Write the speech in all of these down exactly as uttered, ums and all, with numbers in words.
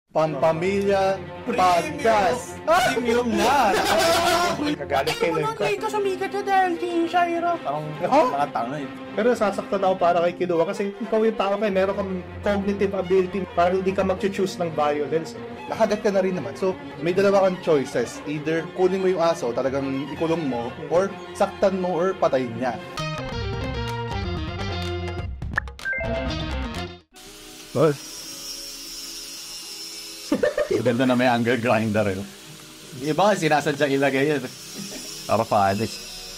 Pampamilya Podcast. Premium na. Kagalit kayo Wala kayo ito sumikat na dahil kay Shaira. Parang mga tanga eh. Pero sasaktan ako para kay Kilua kasi ikaw yung tao kayo, meron kang cognitive ability para hindi ka mag-choose ng violence. Nakagat ka na rin naman. So, may dalawa kang choices. Either kunin mo yung aso, talagang ikulong mo, or saktan mo or patayin niya. Boss. Ganda na may anger grinder eh. Iba nga sinasadya ilagay yan. Para pa-alis.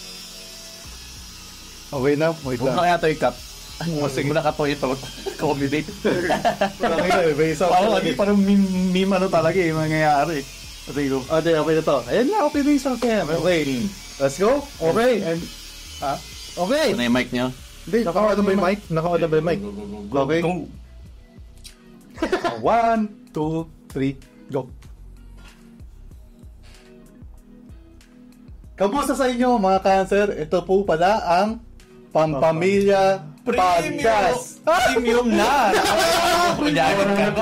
Okay na, wait Huwag lang. na kaya ito i-cut. Huwag mo na ka ito ito. Accommodate. Parang ito eh, may isang... Parang hindi parang meme ano talaga eh, mangyayari. Kasi ko. Okay, okay na to. Ayan na, okay na yung isang kaya. Okay, let's go. Okay, and... Ha? Okay. Ano yung mic niyo? Hindi, naka-on na ba yung mic? Naka-on na ba yung mic? Okay. One, two, three, go. Kamusta sa inyo mga cancer? Ito po pala ang Pampamilya Podcast. Premium na! Premium!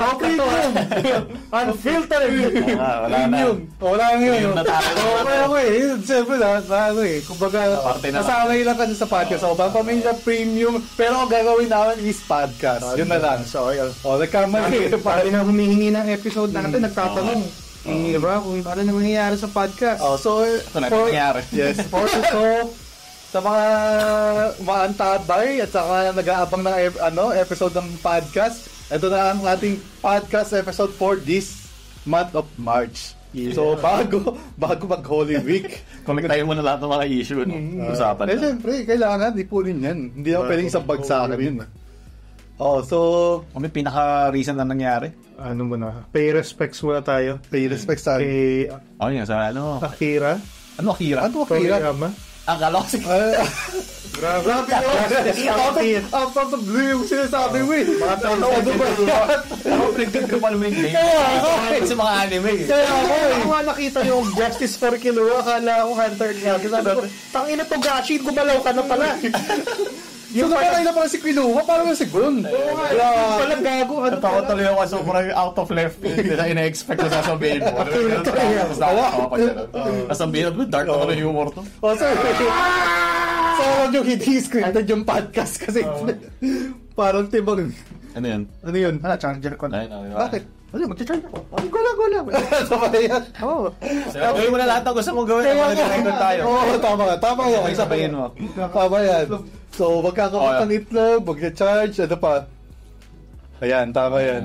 Unfiltered! Ah, wala na. Premium! Wala nga yun. Premium na tayo. Okay, okay. Siyempre na, ano eh. Kumbaga, Parte na. nasanay lang kasi sa podcast. So, Pampamilya Premium. Pero ang gagawin namin is podcast. Yun na lang. So, ayun. O, nagkamali. Paano na humihingi ng episode natin, nagtatanong. Eh, diba? Kung paano na mangyayari sa podcast. Oh, so, Ito na nangyayari. yes, for so, sa mga maantabay at saka nag-aabang ng ep- ano, episode ng podcast, ito na ang ating podcast episode for this month of March. Yeah. So, bago, bago mag-Holy Week. Connectayin mo na lahat ng mga issue. No? Usapan Eh, na. siyempre, kailangan ipunin yan. Hindi naman pwedeng isang bagsakan yun. Oh, so, Kung may pinaka-reason na nangyari. Ano muna? Pay respects muna tayo. pay respect sa Kay Oh, yun. Sa ano? Akira. Ano, Akira? Ano, Akira? Toriyama. Ang kala ko si... Grabe. Grabe. Out of the blue yung sinasabi mo eh. Mga tao-tao ba yan? Ako, pinagdag ko pa naman yung name. Kaya ako eh. Sa mga anime eh. Kaya ako eh. Ako nga nakita yung Justice for Kilua, akala ko Hunter x Hunter. Sabi ko, tangina to Gashi, gumalaw ka na pala. Yung nakalay na pala si Kilua, parang si Gun. Pala gago. Ano Natawa tuloy ako kasi sobrang out of left field. Hindi na ina-expect ko sasabihin mo. Ano yung tapos nakakawa pa siya. Sasabihin mo, dark na pala yung humor to. O sir, so alam nyo, hindi scripted yung podcast kasi parang tibang. Ano yun? Ano yun? Ah, charger ko na. Ay, no, Bakit? Ano, magcha-charge ako. Ano, gula, gula. Tama na yan. Oo. Gawin mo na lahat ng gusto mong gawin. Kaya Kaya mag-record tayo. Oo, tama ka. Tama ka. Okay, sabihin mo. Tama yan. So, magkakapat ng itlog, mag-charge, ano pa? Ayan, tama yan.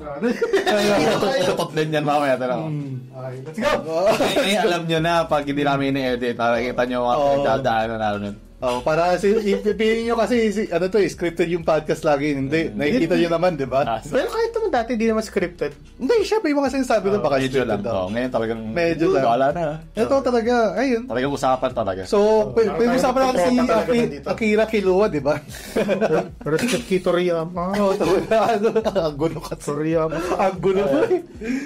Tutot din yan mamaya. Let's go! Eh, alam nyo na, pag hindi namin ini-edit, nakikita nyo mga Oo. pinagdadaanan namin. Oh, para si ipipiliin nyo kasi si, ano to, eh, scripted yung podcast lagi. Hindi, nakikita nyo naman, di ba? Ah, Pero kahit naman dati, di naman scripted. Hindi, syempre yung mga sinasabi ko baka Medyo scripted lang. daw. Oh, ngayon talagang... Medyo lang. Wala na. Ito talaga, ayun. Talagang usapan talaga. So, p- pwede usapan natin si Talaga Aki, dito. Akira Kilua, di ba? Respect kay Toriyama. Oo, talaga. Ano, ang gulo ka. Toriyama. Ang gulo mo eh.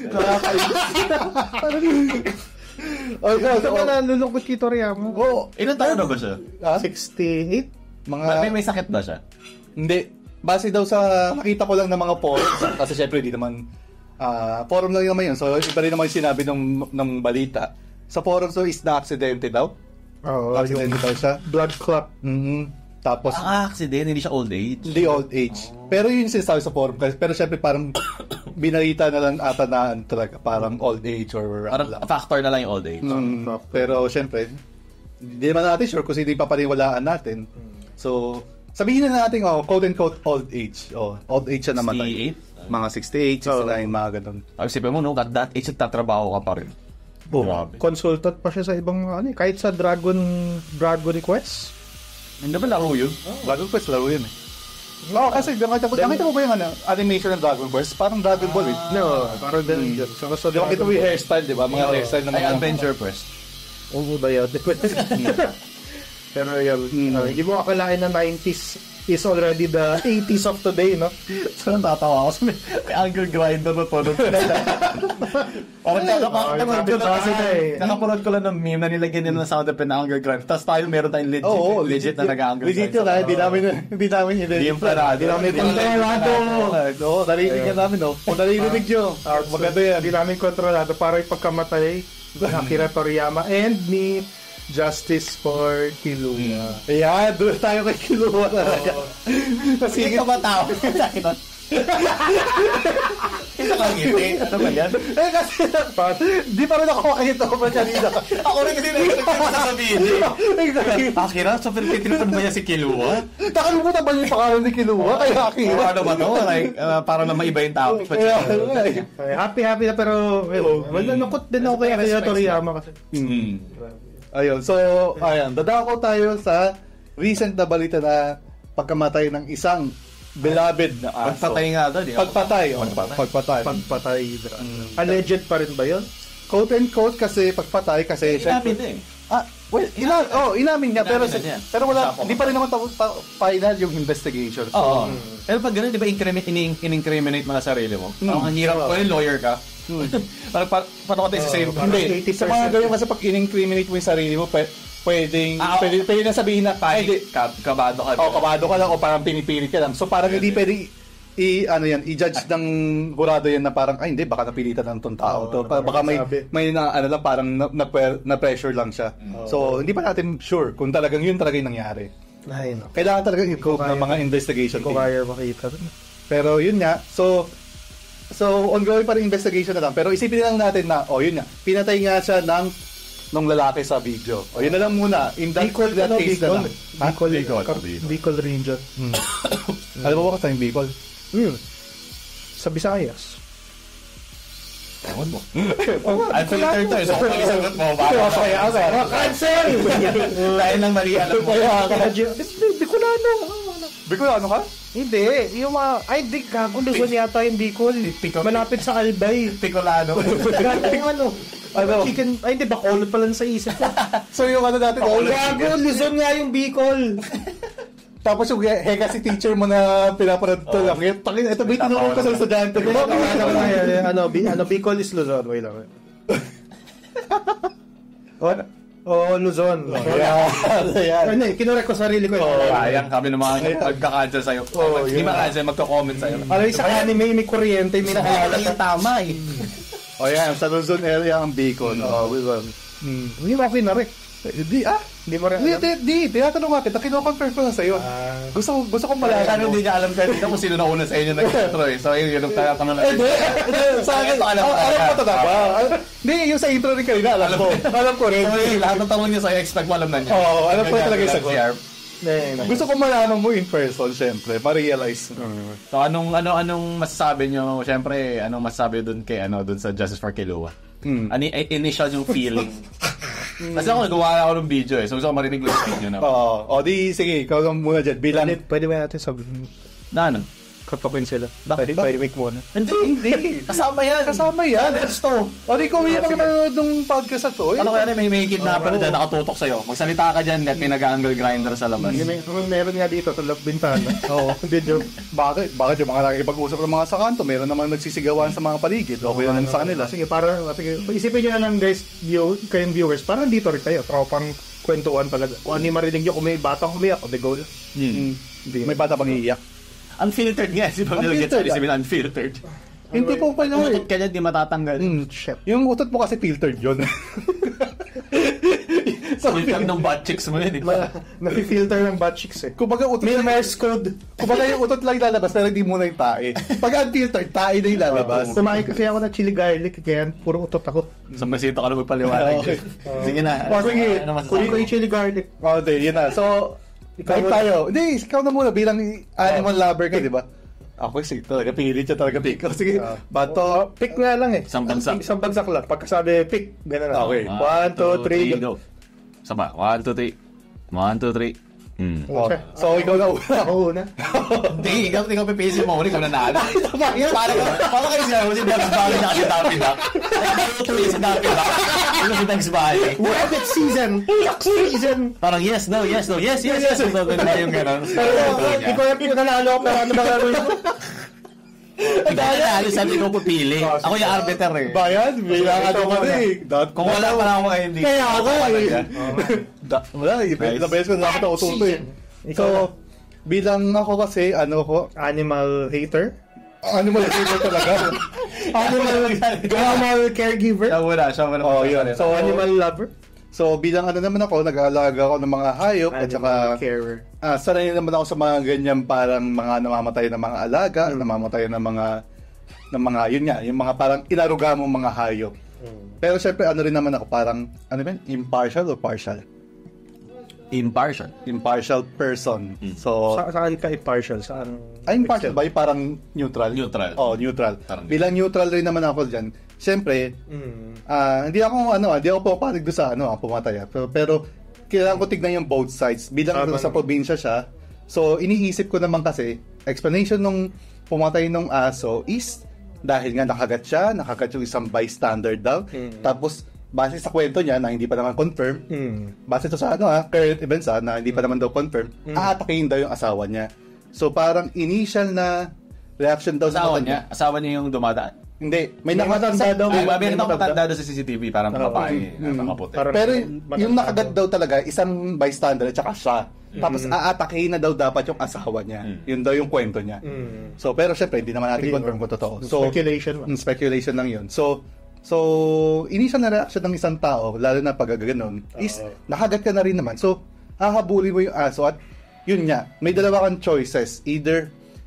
Nakakainis. Oh, Ito so, ka na nalulungkot kay Toriyama. oh, Ilan taon na ba siya? ah, sixty-eight? mga, May, may sakit ba siya? hindi. Base daw sa, nakita ko lang ng mga forums, kasi syempre, di naman, ah, forum lang naman yun. So, iba rin naman yung sinabi ng, ng balita. Sa forum, so, is na-aksidente daw. Oo, Aksidente daw siya. blood clot. Mhm. Tapos, Ah, accident. Hindi siya old age. hindi old age. Pero yun yung sinasabi sa forum. Kasi- Pero syempre parang binalita na lang ata na ano talaga. Parang old age or... Parang ano lang. factor na lang yung old age. Mm, pero syempre, hindi naman natin sure kung sino yung papaniwalaan natin. So, sabihin na natin, oh, quote and quote old age. Oh, old age siya namatay. sixty-eight? Mga sixty-eight, sixty-nine, mga ganun. Tapos isipin mo, no, at that age, tatrabaho ka pa rin. Oh, Grabe. Consultant pa siya sa ibang ano eh, kahit sa Dragon Dragon Quest. Hindi ba laro yun? Dragon Quest, laro yun eh. Oo, oh, kasi nakita mo, nakita mo ba yung ano, animation ng Dragon Quest? Parang Dragon Ball eh. No, parang ganun yun. So, so, Di ba kita mo yung hairstyle, di ba? Mga hairstyle ng Ay, mga... Adventure Quest. Oo ba yun? Pero yun, Mm. uh, hindi mo akalain na nineties is already the eighties of today, no? So, natatawa ako sa may, may angle grinder na to. Parang kakapanood ko kasi na eh. Kakapanood ko lang ng meme na nilagyan nila ng sound effect na angle grinder. Tapos tayo meron tayong legit, Oo, legit na nag-angle grinder. Legit yun, ha? Hindi namin, hindi namin yun. Hindi yung parado. Hindi namin kontrolado. Oo, narinig yan namin, no? Kung narinig nyo, maganda yan. Hindi namin kontrolado para ipagkamatay ni Akira Toriyama and ni Justice for Killua. Ayan, doon tayo kay Killua talaga. Kasi ka ba tao? Ito ka ngiti. Ano ba yan? Eh kasi, di pa rin ako makakita ko pa kanina. Ako rin kasi nagsasabihin eh. Exactly. Akira, so pinitinipan ba niya si Killua? Nakalimutan ba niya yung pangalan ni Killua? Kaya Akira. Ano ba to? Like, uh, para na maiba yung topic. Happy-happy na pero malulungkot din ako kay Akira Toriyama kasi. Hmm. Ayun, so, ayan, dadako tayo sa recent na balita na pagkamatay ng isang beloved na aso. Pagpatay nga doon. Pagpatay. oh. Pagpatay. Pagpatay. Pagpatay. Alleged pa rin ba yun? Quote and quote kasi pagpatay kasi Inamin din. Ah, well, ina oh, inamin niya pero Inamin na niya. pero wala Sapo. hindi pa rin naman tapos pa, final yung investigation. So, Oo. Pero pag gano'n, di ba incriminate, in-incriminate mo na sarili mo? Hmm. Ang hirap ko yung lawyer ka. Parang pa, paano ka tayo sa same? Hindi. Sa mga ganyan kasi pag in-incriminate mo yung sarili mo, pwede, pwedeng, Ah, pwede, pwede na sabihin na, ay, di, Ka, kabado ka. oh, kabado ka lang o parang pinipilit ka lang. So parang hindi pwede i ano yan, i-judge ng hurado yan na parang ay hindi baka napilitan ng tong tao to. Pa- baka may sabi. may na ano lang parang na, na, na pressure lang siya. So hindi pa natin sure kung talagang yun talaga yung nangyari. Ay, no. Kailangan talaga i-cope ng mga investigation Kung team. kaya makita. Pero yun nga, so so ongoing pa rin investigation na lang. Pero isipin lang natin na oh yun nga, pinatay nga siya ng nung lalaki sa video. O yun na lang muna. In that, Bicol, that ano, case Bicol? na lang. Ha? Bicol, Bicol, Bicol, Bicol. Bicol Ranger. Alam mo ba kasi yung Bicol? Yun. Sa Visayas. Ewan mo. Unfiltered to eh. So, kung isagot mo, baka Kaya ako. Cancel! dahil lang mali alam mo. Bicolano. Bicol, ano ka? Hindi. Yung mga... Ay, di. Gago. Luzon yata yung Bicol. Pico- Malapit sa Albay. Picolano. Gago yung ano. Ano? Chicken... Ay, hindi. Bacolod pa lang sa isip ko. So yung ano natin, oh, Gago. Luzon nga yung Bicol. tapos yung heka si teacher mo na pinapanood to lang. Tangin, ito ba tinuro ko sa estudyante ko? Ano, Bi- ano, Bicol is Luzon. Wait lang. What? Oh, Luzon. Ayan. Ayan. Ano eh, kinurek ko sarili ko. Oh, eh. sayang kami ng mga magka-cancel sa'yo. Oh, Hindi yun. ma-cancel, magka-comment sa'yo. Alam mo, sa anime, may kuryente, may nakalala. yung tama eh. O yan, sa Luzon area ang Bicol. Oh, we will. Hmm. Hindi mo ako kinurek. Di, ah? Hindi mo rin Di, alam. di, di, tinatanong nga kita, kino-confirm ko lang sa'yo. Ah. Gusto ko, gusto ko malaman Ano mo. hindi niya alam kanina kung sino na una sa inyo nag-intro eh. So yun, yun ang tatanong Eh, natin. di, di, sa akin, Ito, alam alam, ko alam ko talaga. talaga. Hindi, yung sa intro rin kanina, alam ko. Alam ko rin. So yun, lahat ng tanong niya sa'yo, expect mo alam na niya. Oo, alam ko talaga yung Ganyan, sagot. ganyan. Gusto ko malaman mo in person, syempre, ma-realize mo. So anong ano anong masasabi niyo? Syempre, anong masasabi doon kay ano doon sa Justice for Killua? Hmm. Ano yung initial yung feeling? Kasi ako nagawa ako ng video eh. So gusto ko marinig lang sa inyo na. Oo, o di, sige, ikaw lang muna dyan. Bilang, Pwede, pwede ba natin sabihin? Na ano? Katokin sila. Bakit? Pwede, pwede make muna. Hindi. hindi. Kasama yan. Kasama yan. Gusto. O di, kung yung nanonood ng podcast na to, eh. Ano kaya na may may kidnapper Oo. dyan nakatutok sa'yo? Magsalita ka dyan at may nag-angle grinder sa labas. May, may, meron nga dito, tulap bintana. Oo, hindi joke. Bakit? Bakit yung mga nakikipag-usap ng mga sa kanto? Meron naman nagsisigawan sa mga paligid. Okay lang sa kanila. Sige, para, sige, isipin nyo na lang guys, view, kayong viewers, parang dito rin tayo, tropang kwentuhan talaga. Kung ano yung marinig nyo, kung may batang umiyak, o de go. Hmm. Hindi. May bata pang iiyak. Unfiltered nga. Si Pag Unfiltered, nilagyan sa unfiltered. Hindi po pala eh. Utot ka dyan, di matatanggal. Hmm. Shit. Yung utot mo kasi filtered yun. so, Filtered ng butt cheeks mo yun eh. Ma- Napi-filter ng butt cheeks eh. kumbaga utot May lang, Morse code. kumbaga yung utot lang lalabas pero hindi muna yung tae. Pag unfiltered, tae na yung lalabas. Kumain kasi ako ng chili garlic, kaya puro utot ako. Sa masito ka na magpaliwanag. Okay. Sige na. Oh, sige. Ano Kunin masasabi? ko yung chili garlic. Okay, yun na. So, kahit tayo. Hindi, ikaw na muna bilang animal lover ka, di ba? Ako kasi talaga pilit siya talaga pick. Sige, Ah. bato. Pick nga lang eh. Isang bagsak. Isang bagsak lang. Pagkasabi pick, gano'n na. Okay. One, two, three, go. Saba. One, two, three. One, two, three. Mm. Oh, so, ikaw na una. Ako una. Hindi, ikaw, ikaw pipisin mo, ikaw nanalo. Parang, parang kayo siya, kasi Dags Valley na kasi Daffy Duck. Nag-tuloy si Daffy Duck. Ito si Dags Valley. Next season! Next season! Parang yes, no, yes, no, yes, yes, yes. So, ganun na yung gano'n. Pero, ikaw yung nanalo, pero ano ba gagawin mo? Ikaw na nanalo, sabi ko pupili. Ako yung arbiter eh. Bayan, bilang ano ka na eh. Kung wala pa lang ako kayo, hindi. Kaya ako eh. Wala, the best ko na ako na ututo eh. So, bilang ako kasi, ano ko, Animal hater? animal hater talaga. Animal, animal caregiver? Siya muna, siya muna. Oh, yun. So, So, animal lover? So, bilang ano naman ako, nag-aalaga ako ng mga hayop at saka Animal carer. ah, sanay naman ako sa mga ganyan parang mga namamatay na mga alaga, Mm. namamatay na mga ng mga yun nga, yung mga parang inaruga mong mga hayop. Mm. Pero syempre ano rin naman ako parang ano ba, yun? Impartial or partial? Impartial. Impartial person. So, Sa, saan ka impartial? Saan? ay impartial ba? Yung parang neutral? Neutral. Oh, neutral. Parang Bilang neutral rin naman ako diyan. Syempre, Mm. Ah, hindi ako ano, hindi ako pumapanig doon sa ano, ah, pumatay. ah. Pero, pero kailangan ko tignan yung both sides. Bilang Tama sa naman. probinsya siya. So, iniisip ko naman kasi, explanation nung pumatay nung aso is dahil nga nakagat siya, nakagat yung isang bystander daw. Mm. Tapos, base sa kwento niya na hindi pa naman confirm, Mm. base to sa ano ha, current events ha, na hindi pa naman daw confirm, Mm. aatakihin daw yung asawa niya. So, parang initial na reaction daw sa Asawa mata niya, asawa niya yung dumadaan. Hindi, may May nakatanda matanda daw. daw. Ay, mabili may na matanda. matanda doon sa C C T V, parang Oo. babae, Mm. nakaputi. Parang- Pero matanda yung nakagat daw. daw talaga, isang bystander at saka siya. Tapos Mm-hmm. aatakihin na daw dapat yung asawa niya. Mm. Yun daw yung kwento niya. Mm. So, pero syempre, hindi naman natin Hindi, confirm no. kung totoo. So, Speculation. mm, speculation lang yun. So, so initial na reaction ng isang tao, lalo na pag gano'n, is Oo. nakagat ka na rin naman. So, hahabulin mo yung aso at yun nga, may dalawa kang choices. Either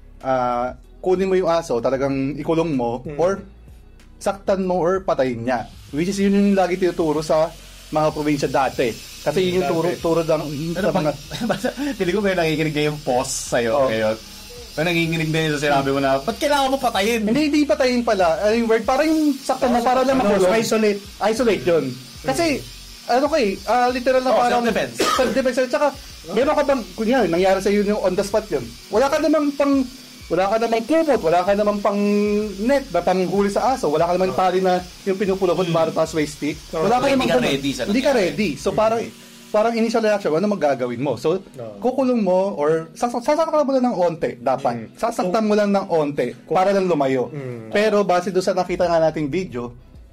ah, kunin mo yung aso, talagang ikulong mo, Mm. or saktan mo or patayin niya. Which is yun yung lagi tinuturo sa mga probinsya dati. Kasi yun yung turo, Dati. turo ng Pero sa pag, mga... basta, pili ko may nangikinig na yung pause sa'yo Oh. ngayon. May nanginginig na yun sa sinabi mo na, ba't kailangan mo patayin? Hindi, hindi patayin pala. Ano yung word? Para yung saktan mo, para lang Ano, makulong. isolate. Isolate yun. Kasi, ano kay, ah, literal na Oh, parang... self-defense. Self-defense. At saka, meron ka bang, kunyari, nangyari sa yung on the spot yun. Wala ka namang pang... Wala ka namang kumot, wala ka namang pang net na panghuli sa aso, wala ka namang tali na yung pinupulot para taas way stick. Wala ka Hindi namang ka ganun. ready sa Hindi ka nangyari. ready. So parang parang initial reaction, ano magagawin mo? So, No. kukulong mo or sasak- sasaktan mo lang ng onte, dapat. Mm. Sasaktan mo lang ng onte para lang lumayo. Mm. Pero base doon sa nakita nga nating video,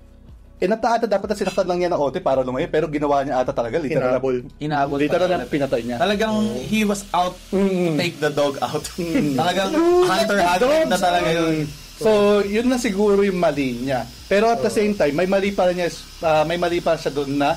eh nataata dapat na sinaktan lang niya ng onte para lumayo, pero ginawa niya ata talaga literal. Hinabol. Inaabot Literal pa na pinatay niya. Talagang he was out to Mm. take the dog out. Mm. Talagang hunter-hunter na talaga yun. So, yun na siguro yung mali niya. Pero at the same time, may mali pa niya, ah, may mali pa siya doon na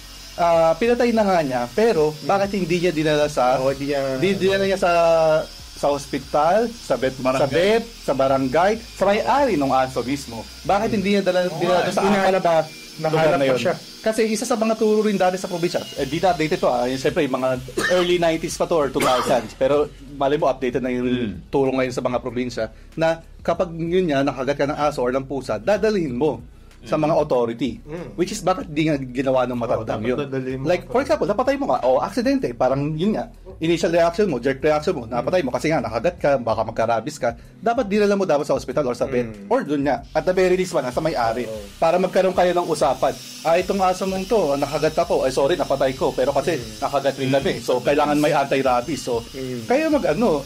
ah, pinatay na nga niya, pero bakit hindi niya dinala sa Oo, di niya... di dinala niya sa sa hospital, sa vet, sa Barangay. vet, sa barangay, sa may-ari ng aso mismo. Bakit hindi niya dala, dinala doon sa Inahanap apat na lugar nahanap na pa yun? siya. Kasi isa sa mga turo rin dati sa probinsya, eh, di na updated to ah, yung siyempre yung mga early nineties pa to or two thousands, pero mali mo updated na yung Mm. turo ngayon sa mga probinsya na kapag yun nga nakagat ka ng aso or ng pusa, dadalhin mo sa mga authority. Mm. Which is bakit di nga ginawa ng matandang dapat yun. dadalhin mo. Like for example, napatay mo nga, o aksidente, parang yun nga, initial reaction mo, jerk reaction mo, napatay mo kasi nga nakagat ka, baka magkarabis ka, dapat dinala mo dapat sa hospital or sa vet, Mm. or dun nga, at the very least man, sa may-ari, para magkaroon kayo ng usapan. Ah, itong aso mong to, nakagat ako, ay sorry, napatay ko, pero kasi nakagat rin kami, so kailangan may anti-rabies, so Mm. kayo mag ano,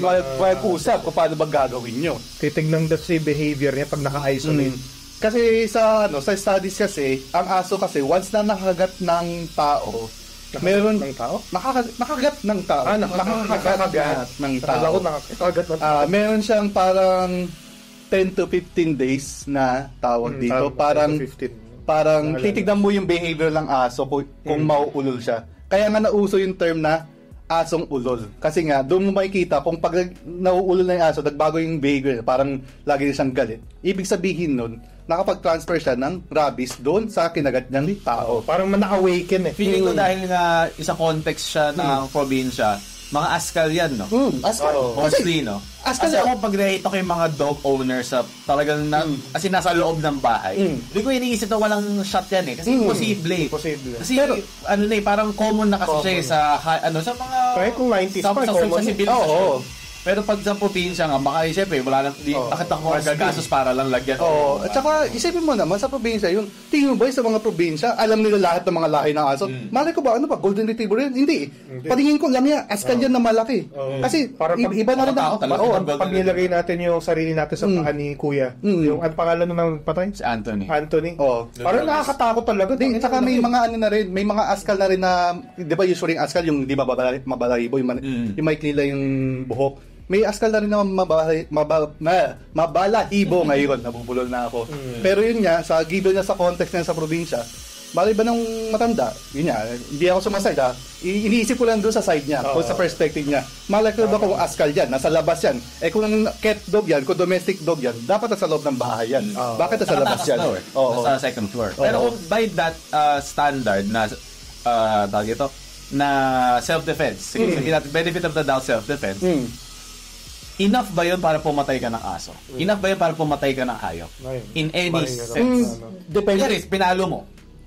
mag-usap kung paano ba gagawin nyo. Titignan daw si behavior niya pag naka-isolate. Mm. Kasi sa ano sa studies kasi, ang aso kasi once na nakagat ng tao, meron ng tao? Nakaka- nakagat ng tao. Ah, nak- nakakagat ng Akala tao. ko nakakagat ng Ah, meron siyang parang ten to fifteen days na tawag Mm, dito. tawag- Parang fifteen. parang Naalala. titignan mo yung behavior ng aso kung, kung Mm. mauulol siya. Kaya nga nauso yung term na asong ulol. Kasi nga, doon mo makikita kung pag nauulol na yung aso, nagbago yung behavior niya, parang lagi na siyang galit. Ibig sabihin nun, nakapag-transfer siya ng rabies doon sa kinagat niyang tao. Parang man-awaken eh. Feeling ko Mm. dahil nga isa context siya ng probinsya, mga askal yan, no? Mm, askal. Oo. Mostly, no? Askal- Kasi ako pag nakita ko yung mga dog owners sa talagang na, as in, nasa loob ng bahay, Mm. hindi ko iniisip na walang shot yan eh. Kasi Mm. imposible. Imposible. Kasi Pero- ano na eh, parang common na kasi Common. siya eh, sa, ha- ano, sa mga Kahit kung nineties sa, pa, sa, sa, common. sa sibilisasyon. Oo. Pero pag sa probinsya nga, baka siyempre, wala lang, di, Oo. bakit ako magagastos para lang lagyan? Oo. At saka, isipin mo naman, sa probinsya, yung tingin mo ba sa mga probinsya, alam nila lahat ng mga lahi ng aso? Mm. Malay ko ba, ano ba, golden retriever yun? Hindi. Patingin ko lang yan, askal yan na malaki. Oo. Kasi, Para pag- i- iba na rin Tao ang... talaga. Oo. Golden Pag nilagay natin yung sarili natin sa Mm. paa ni Kuya, Mm. yung ang pangalan nun ng patay? Si Anthony. Anthony. Oo. Parang nakakatakot talaga. Hindi, at saka may mga ano na rin, may mga askal na rin na, di ba usually yung askal, yung di ba mabala- mabalahibo, yung, man- Mm. yung may klila yung buhok. May askal na rin na mabala, mabala, ma, mabalahibo ngayon, nabubulol na ako. Pero yun nga, sa given na sa context na sa probinsya, bali ba ng matanda, yun nga, hindi ako sumaside ha, I- iniisip ko lang doon sa side niya, kung sa perspective niya. Malay ko ba kung askal yan, nasa labas yan. Eh kung cat dog yan, kung domestic dog yan, dapat nasa loob ng bahay yan. Bakit nasa labas yan? Daw, eh. Oo. Nasa second floor. Oo. Pero kung by that uh, standard na uh, tawag ito, na self-defense, sige, Mm. mm. benefit of the doubt self-defense, Hmm. enough ba yun para pumatay ka ng aso? Enough ba yun para pumatay ka ng hayop? Ayun. In any Maling nga sense. daw. Depende. Kaya pinalo mo.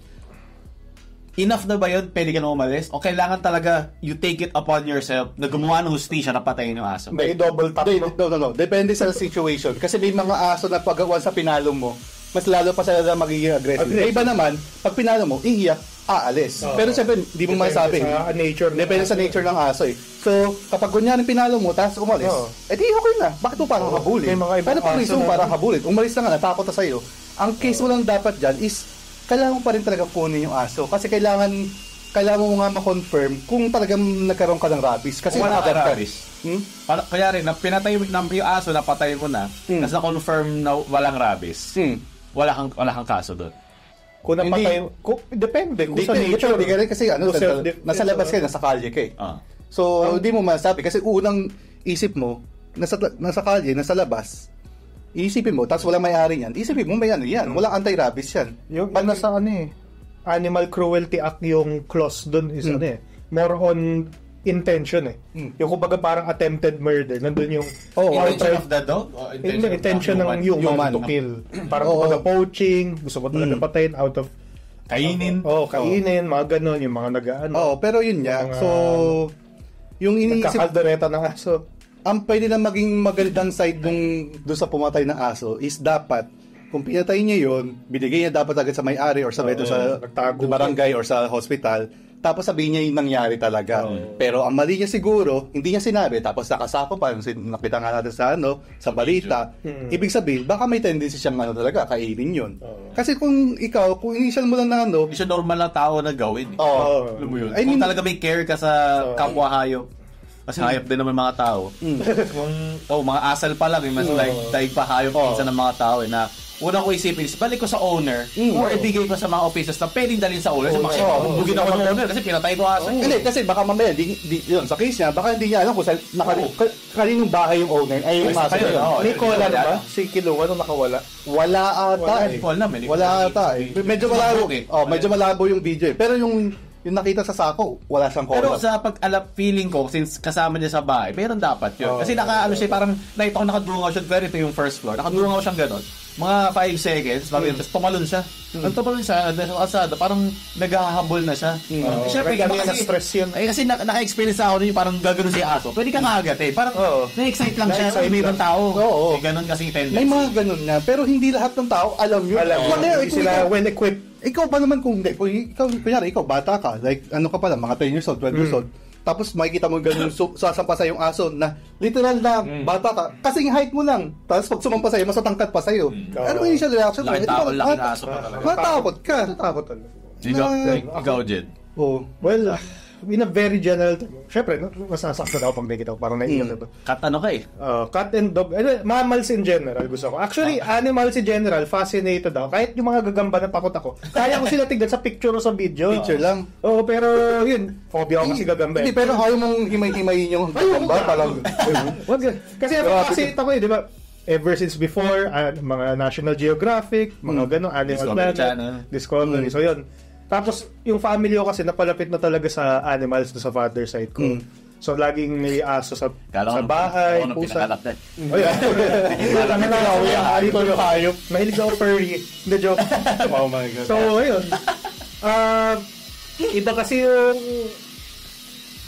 Enough na ba yun? Pwede ka na umalis? O kailangan talaga you take it upon yourself na gumawa ng hustisya na patayin yung aso? May double tap, Hindi, no? no, no, no. Depende sa situation. Kasi may mga aso na paggawa sa pinalo mo, mas lalo pa sila na magiging aggressive. Aggressive. Eh, iba naman, pag pinalo mo, iiyak, aalis. Oo. Pero siyempre, hindi mo Depende masasabi. sa nature ng Depende sa aso. nature ng aso eh. So, kapag kunyari pinalo mo, tapos umalis, Oo. eh di okay na. Bakit mo parang Oo. habulin? May mga ibang Pero pag aso reason mo na- parang habulin, umalis na nga, natakot na sa'yo. Ang case mo lang dapat dyan is, kailangan mo pa rin talaga kunin yung aso. Kasi kailangan, kailangan mo nga ma-confirm kung talagang nagkaroon ka ng rabies. Kasi Kung wala ka maagat ka. rabies. Hmm? Para, kaya rin, na pinatay mo na yung aso, napatay mo na, Hmm. tapos na-confirm na walang rabies, Hmm. wala kang, wala kang kaso doon. Kung napatay, Hindi. kung, depende. Kung Hindi sa ka, nature. hindi ka rin kasi ano, Kung nasa, self-defense, nasa labas ka, nasa kalye ka eh. Ah. So, hindi mo masabi kasi unang isip mo, nasa, nasa kalye, nasa labas, iisipin mo, tapos walang may-ari yan, isipin mo may ano yan, walang anti-rabies yan. Yung yung nasa ano eh, Animal Cruelty Act yung clause doon is Hmm. ano eh, more on intention eh. Hmm. Yung kumbaga parang attempted murder, nandun yung Oo, Intention outright- of the dog? O Intention, intention ng human, Human. to kill. Parang Oo. kumbaga poaching, gusto mo talaga Mm. patayin out of Kainin? oh, kainin, mga ganon, yung mga nag-ano. Oo, pero yun nga, Mga- so, yung iniisip, Nagkakaldereta ng aso. ang pwede na maging magandang side nung doon sa pumatay ng aso is dapat, kung pinatay niya yun, binigay niya dapat agad sa may-ari or sa Oo, sa nagtago barangay or sa hospital, tapos sabihin niya yung nangyari talaga. Oo. Pero ang mali niya siguro, hindi niya sinabi, tapos nakasapa pa, yung sin- nakita nga natin sa ano, sa balita. Hmm. Ibig sabihin, baka may tendency siyang ano talaga, kainin yun. Oo. Kasi kung ikaw, kung initial mo lang na ano, Hindi siya normal na tao na gawin. eh. oh, Alam mo yun? I mean, Kung talaga may care ka sa kapwa hayop, kasi hayop din naman mga tao. Kung, oh, mga asal pa lang, eh, mas Oo. like, daig pa hayop Oo. minsan ng mga tao eh, na una ko isipin is balik ko sa owner Mm. or ibigay ko sa mga officers na pwedeng dalhin sa owner. Kasi Oo. baka Oo. bugin ako ng owner kasi pinatay ko aso. Hindi, kasi baka mamaya, di, di, yun, sa case niya, baka hindi niya alam kung sa, naka, ka- kaninong bahay yung owner, ay yung Yes, aso kayo, na yun. oo. May kola na ba? Wala. Si Kilua nung nakawala. Wala ata Wala eh. eh. Wala, may- Wala ata eh. Medyo malabo, Sumabog eh. oh, medyo malabo yung video eh. Pero yung, yung nakita sa sako, wala siyang Pero color. sa pag-alap feeling ko, since kasama niya sa bahay, meron dapat yun. Oo. Kasi naka, ano siya, parang nakita ko nakadungaw siya, pero ito yung first floor, nakadungaw siyang gano'n. Mga five seconds, bago yun, tapos tumalon siya. Ang tumalon siya, nasa kalsada, parang naghahabol na siya. Oo. Eh, Siyempre, Kaya iba kasi, na-stress yun. eh, kasi na, naka-experience ako nun yung parang gagano si aso. Pwede ka kaagad eh. Parang Oo. na-excite lang siya. Na-excite May ibang lang. tao. Oo. Eh, ganun kasi yung tendency. May mga ganun nga, pero hindi lahat ng tao alam yun. Alam mo, Wala, hindi kung sila ikaw- well equipped. Ikaw pa naman kung hindi, kung ikaw, kunyari, ikaw bata ka, like, ano ka pala, mga ten years old, twelve years old, tapos makikita mo ganun, su- sasampa sa yung aso na literal na bata ka, kasing height mo lang, tapos pag sumampa sa'yo, mas matangkad pa sa'yo. Ano yung initial reaction? Laki Eh, di tao, ba, laki mat- na aso pa talaga. Matakot ka. Natakot talaga. Ikaw, Na- ikaw, Jed. Oh. Well, in a very general term, syempre, no, masasaktan ako pag nakikita ko, parang naiiyak ito. Kat ano ka eh. Uh, cat and dog, ano, mammals in general gusto ko. Actually, animals in general, fascinated ako. Kahit yung mga gagamba na takot ako, kaya ko sila tignan sa picture o sa video. Picture lang. Oo, pero yun, phobia ako kasi gagamba. Hindi, pero ayaw mong himay-himayin yung gagamba, parang, Wag yan. Kasi kasi ito ko eh, di ba? Ever since before, ah, mga National Geographic, mga gano'n, Animal Discovery Planet, Channel. Discovery. So yun. Tapos, yung family ko kasi napalapit na talaga sa animals do sa father side ko. Mm. So, laging may aso sa, Kala ko sa nung- bahay, ako nung pusa. pinakalap na. Oh, yeah. Wala na lang ako yung hari ko yung hayop. Mahilig ako furry. Hindi, joke. oh my God. So, ayun. Ah, iba kasi yung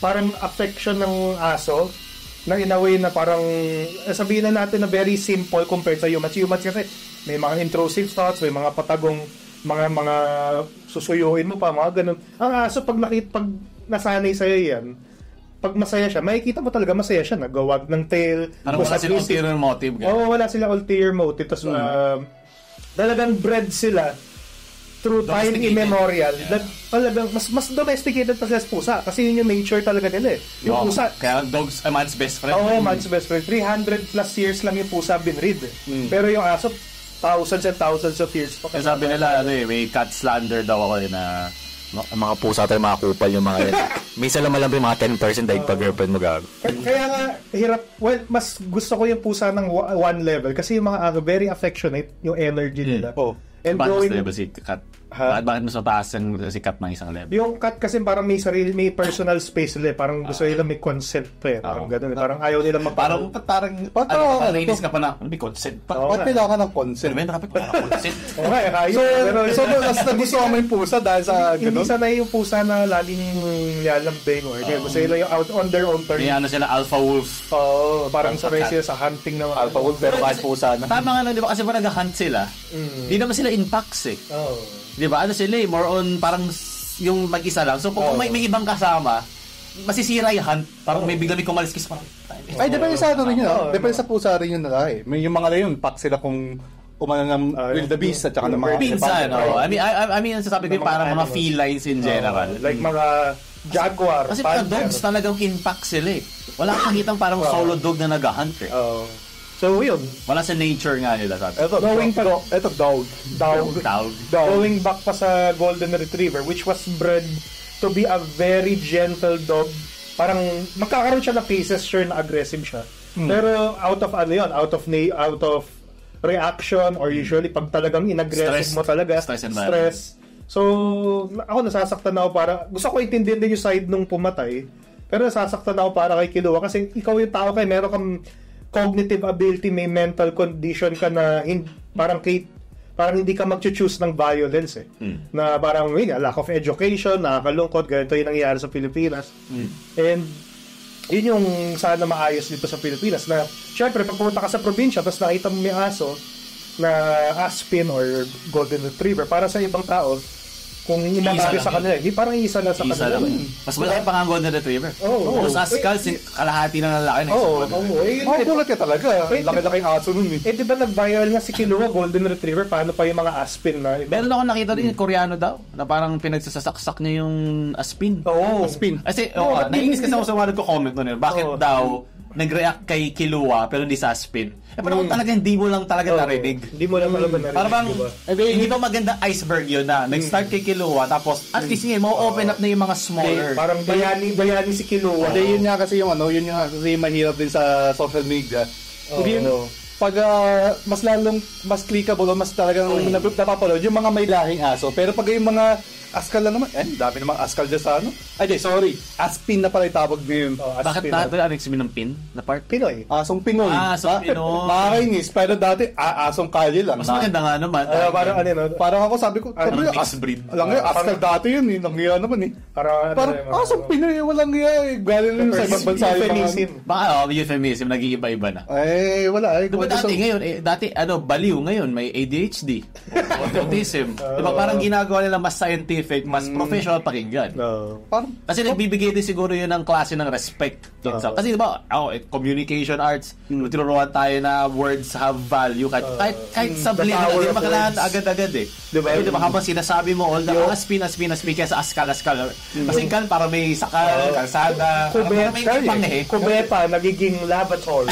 parang affection ng aso na in a way na parang eh, sabihin na natin na very simple compared sa humans. Humans kasi may mga intrusive thoughts, may mga patagong mga mga susuyuin mo pa, mga ganun. Ang aso pag nakita, pag nasanay sa'yo yan, pag masaya siya, makikita mo talaga masaya siya, nagawag ng tail. Parang wala silang ulterior motive. Oo, oh, wala silang ulterior motive. Tapos, mm. uh, talagang bred sila through time immemorial. Yeah. Talagang, mas, mas domesticated pa sila sa pusa. Kasi yun yung nature talaga nila eh. Yung no, pusa. Kaya dogs, a man's best friend. Oo, oh, man's best friend. three hundred plus years lang yung pusa binread. Mm. Pero yung aso, thousands and thousands of years pa. Kasi sabi nila, ano eh, may cat slander daw ako eh, na ang mga pusa tayo, mga kupal yung mga yan. Minsan lang malamang mga ten percent dahil pag girlfriend mo gago. Kaya, kaya nga, hirap, well, mas gusto ko yung pusa ng one level kasi yung mga uh, very affectionate yung energy nila. Mm. Oh. And bakit growing, mas level si cat? Ha? Bakit mas mataas ang si cat ng isang level? Yung cat kasi parang may sarili, may personal space nila. Parang gusto nila may consent pa eh. Parang oh. Gano'n. Parang ayaw nila mag- Parang, parang, parang, ano, parang nainis ka pa na, may consent pa. Oh, ba't kailangan ng consent? Ano ba, nakapit pa ng consent? Okay, ayaw. So, pero, so, mas nagusto mo yung pusa dahil sa gano'n? Hindi sanay yung pusa na laging lalambing. Or, oh. Gusto nila yung out on their own terms. May ano sila, alpha wolf. Oo, oh, parang sanay sila sa hunting na alpha wolf, pero kahit pusa na. Tama nga lang, di ba? Kasi parang nag-hunt sila. Hindi naman sila in packs eh. Oo. Di ba? Ano sila eh, more on parang yung mag-isa lang. So kung oh. may, may ibang kasama, masisira yung hunt. Parang oh. may bigla may kumaliskis parang. Ay, depende sa ano rin yun. Oh, depende sa pusa rin yun na eh. May yung mga yun, pack sila kung umano ng uh, wildebeest at saka ng mga pinsan. No? I mean, I, I mean, sasabi ko yung parang mga felines in general. Uh, like mga jaguar. Kasi mga dogs talagang in pack sila eh. Wala kang kitang parang uh, solo dog na nag-hunt eh. Oo. Uh, So, yun. Wala sa nature nga nila, sabi. Ito, going pa, ito, dog. Dog. Dog. Dog. Going back pa sa Golden Retriever, which was bred to be a very gentle dog. Parang, magkakaroon siya ng cases, sure, na aggressive siya. Hmm. Pero, out of ano yun, out of na- out of reaction, or usually, pag talagang inaggressive mo talaga, stress. stress. So, ako nasasaktan ako para, gusto ko intindihin din yung side nung pumatay, pero nasasaktan ako para kay Killua, kasi ikaw yung tao kay, meron kang cognitive ability, may mental condition ka na hin, parang kay, parang hindi ka mag-choose ng violence eh. Mm. Na parang yun, lack of education, nakakalungkot, ganito yung nangyayari sa Pilipinas. Mm. And yun yung sana maayos dito sa Pilipinas na syempre pag pumunta ka sa probinsya tapos nakita mo may aso na Aspin or Golden Retriever, para sa ibang tao kung inagabi sa kanila, hindi parang isa lang sa isa kanila. Lang. Mas malaki pa nga ang Golden Retriever. Oh, Tapos oh, Askal, eh, kalahati na lalaki na. Oo, oo. Makukulat ka talaga. Laki-laki ang aso nun eh. Eh, di ba nag-viral nga si Killua, Golden Retriever, paano pa yung mga Aspin na iba? Meron ako nakita din, Koreano daw, na parang pinagsasaksak niya yung Aspin. Oo. Aspin. Kasi, oh, oh, nainis kasi ako sa mga nagko-comment nun. Bakit oh. daw nag-react kay Killua pero hindi sa Aspin? Eh, parang mm. talaga hindi mo lang talaga oh, narinig. Hindi mo lang talaga narinig. Parang bang, diba? eh, hindi ba maganda iceberg yun na nag-start kay Killua tapos at least yun, ma-open up na yung mga smaller. They, parang bayani, bayani si Killua. Hindi, oh. yun nga kasi yung ano, yun nga kasi mahirap din sa social media. Oh, yun, no. Pag uh, mas lalong, mas clickable, mas talagang oh. napapaload yung mga may lahing aso. Pero pag yung mga Askal lang naman. Eh, dami namang Askal dyan sa ano. Ay, di, sorry. Aspin na pala yung tawag ngayon. Oh, bakit natin ano yung ng pin na part? Pinoy. Asong Pinoy. Ah, asong Pinoy. Makakainis. Pero dati, ah, asong kalye lang. Mas maganda nga naman. Uh, parang ano, no? Parang ako sabi ko, ano, mixed breed. Alam nga, Askal dati yun eh. Nangyaya naman eh. Parang, parang asong Pinoy. Walang nga eh. Galing rin sa ibang bansa. Euphemism. Baka, oh, euphemism. Nag-iiba-iba na. Eh, wala eh. Diba dati ngayon, eh, dati, ano, baliw ngayon, may A D H D. Autism. Diba parang ginagawa nila mas scientific, mas professional pakinggan. No. Kasi nagbibigay din siguro yun ng klase ng respect. Uh, kasi diba, oh, communication arts, mm. tinuruan tayo na words have value. Kahit, uh, kahit, kahit mm, sabihin na, hindi naman kailangan agad-agad eh. Diba, diba, habang sinasabi mo, all the mga spin, spin, spin, kaya sa askal, askal. Mm. Kasi kan, para may sakal, uh, kalsada, kubeta, may panghe. Kubeta, nagiging laboratory.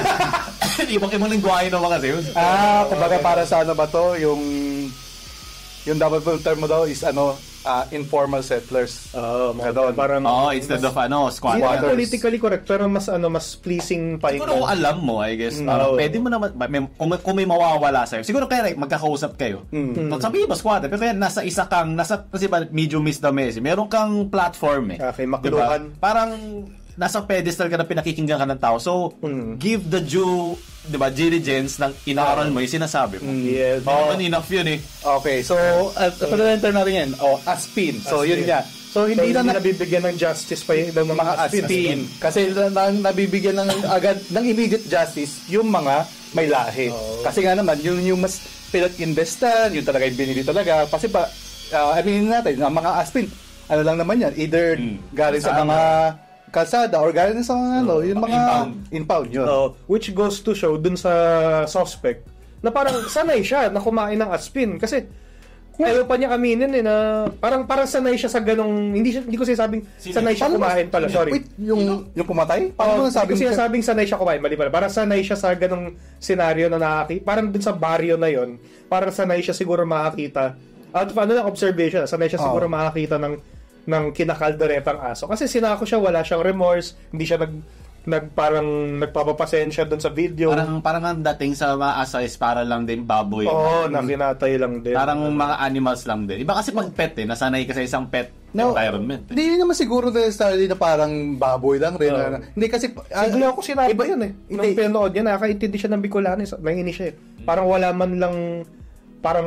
Ibang-ibang lingwahe naman kasi yun. Ah, kumbaga para sa ano ba to, yung yung dapat po term mo daw is ano, uh, informal settlers. Oo, uh, mga parang oh, instead of ano, squatters. Hindi politically correct, pero mas ano, mas pleasing pa. Siguro alam mo, I guess. Mm, parang no. Pwede mo naman, may, kung, kung may mawawala sa'yo, siguro kaya magkakausap kayo. Mm. So, sabihin mo, squatter, pero kaya nasa isa kang, nasa, kasi ba, medium miss the messy, meron kang platform eh. Okay, makluhan. Diba? Parang, nasa pedestal ka na pinakikinggan ka ng tao. So, mm. give the due, di ba, diligence ng inaaral mo, yung sinasabi mo. Mm. Yeah. Oh, enough yun eh. Okay, so, uh, pag-enter na rin yan, oh, Aspin. So, Aspin. Yun nga. So, hindi hindi na, na na nabibigyan ng justice pa yung ibang mga, mga aspin. aspin. Kasi na, na, nabibigyan ng agad ng immediate justice yung mga may lahi. Oo. Kasi nga naman, yung, yung mas pinag-investan, yung talaga yung binili talaga. Kasi pa, uh, aminin natin, ang mga aspin, ano lang naman yan, either Hmm. galing sa Kalsada. mga kalsada or galing sa mga, ano, yung mga Impound. impound yun. Oh, which goes to show dun sa suspect na parang sanay siya na kumain ng aspin kasi ayaw pa niya aminin eh na parang parang sanay siya sa ganong hindi siya, hindi ko sinasabing sanay siya Paano ba- kumain pala, sorry. Wait, yung, yung pumatay? Paano Oh, mo nasabing hindi ko sinasabing sanay siya kumain, mali pala. Parang sanay siya sa ganong senaryo na nakaki, parang dun sa baryo na yon, parang sanay siya siguro makakita. Out of ano lang observation, sanay siya siguro Oh. makakita ng ng kinakalderetang aso. Kasi sinako siya, wala siyang remorse, hindi siya nag nag parang nagpapapasensya doon sa video. Parang, parang ang dating sa mga asa is para lang din baboy. Oo, na kinatay lang din. Parang mga animals lang din. Iba kasi pag pet eh, nasanay ka sa isang pet No, environment. Eh. Hindi naman siguro necessarily na parang baboy lang rin. Oo. na- hindi kasi... ah, Hindi ako sinabi iba- yun eh. Hindi. Nung pinanood niya, nakakaintindi siya ng Bicolanes. Nanginis siya eh. Parang wala man lang, parang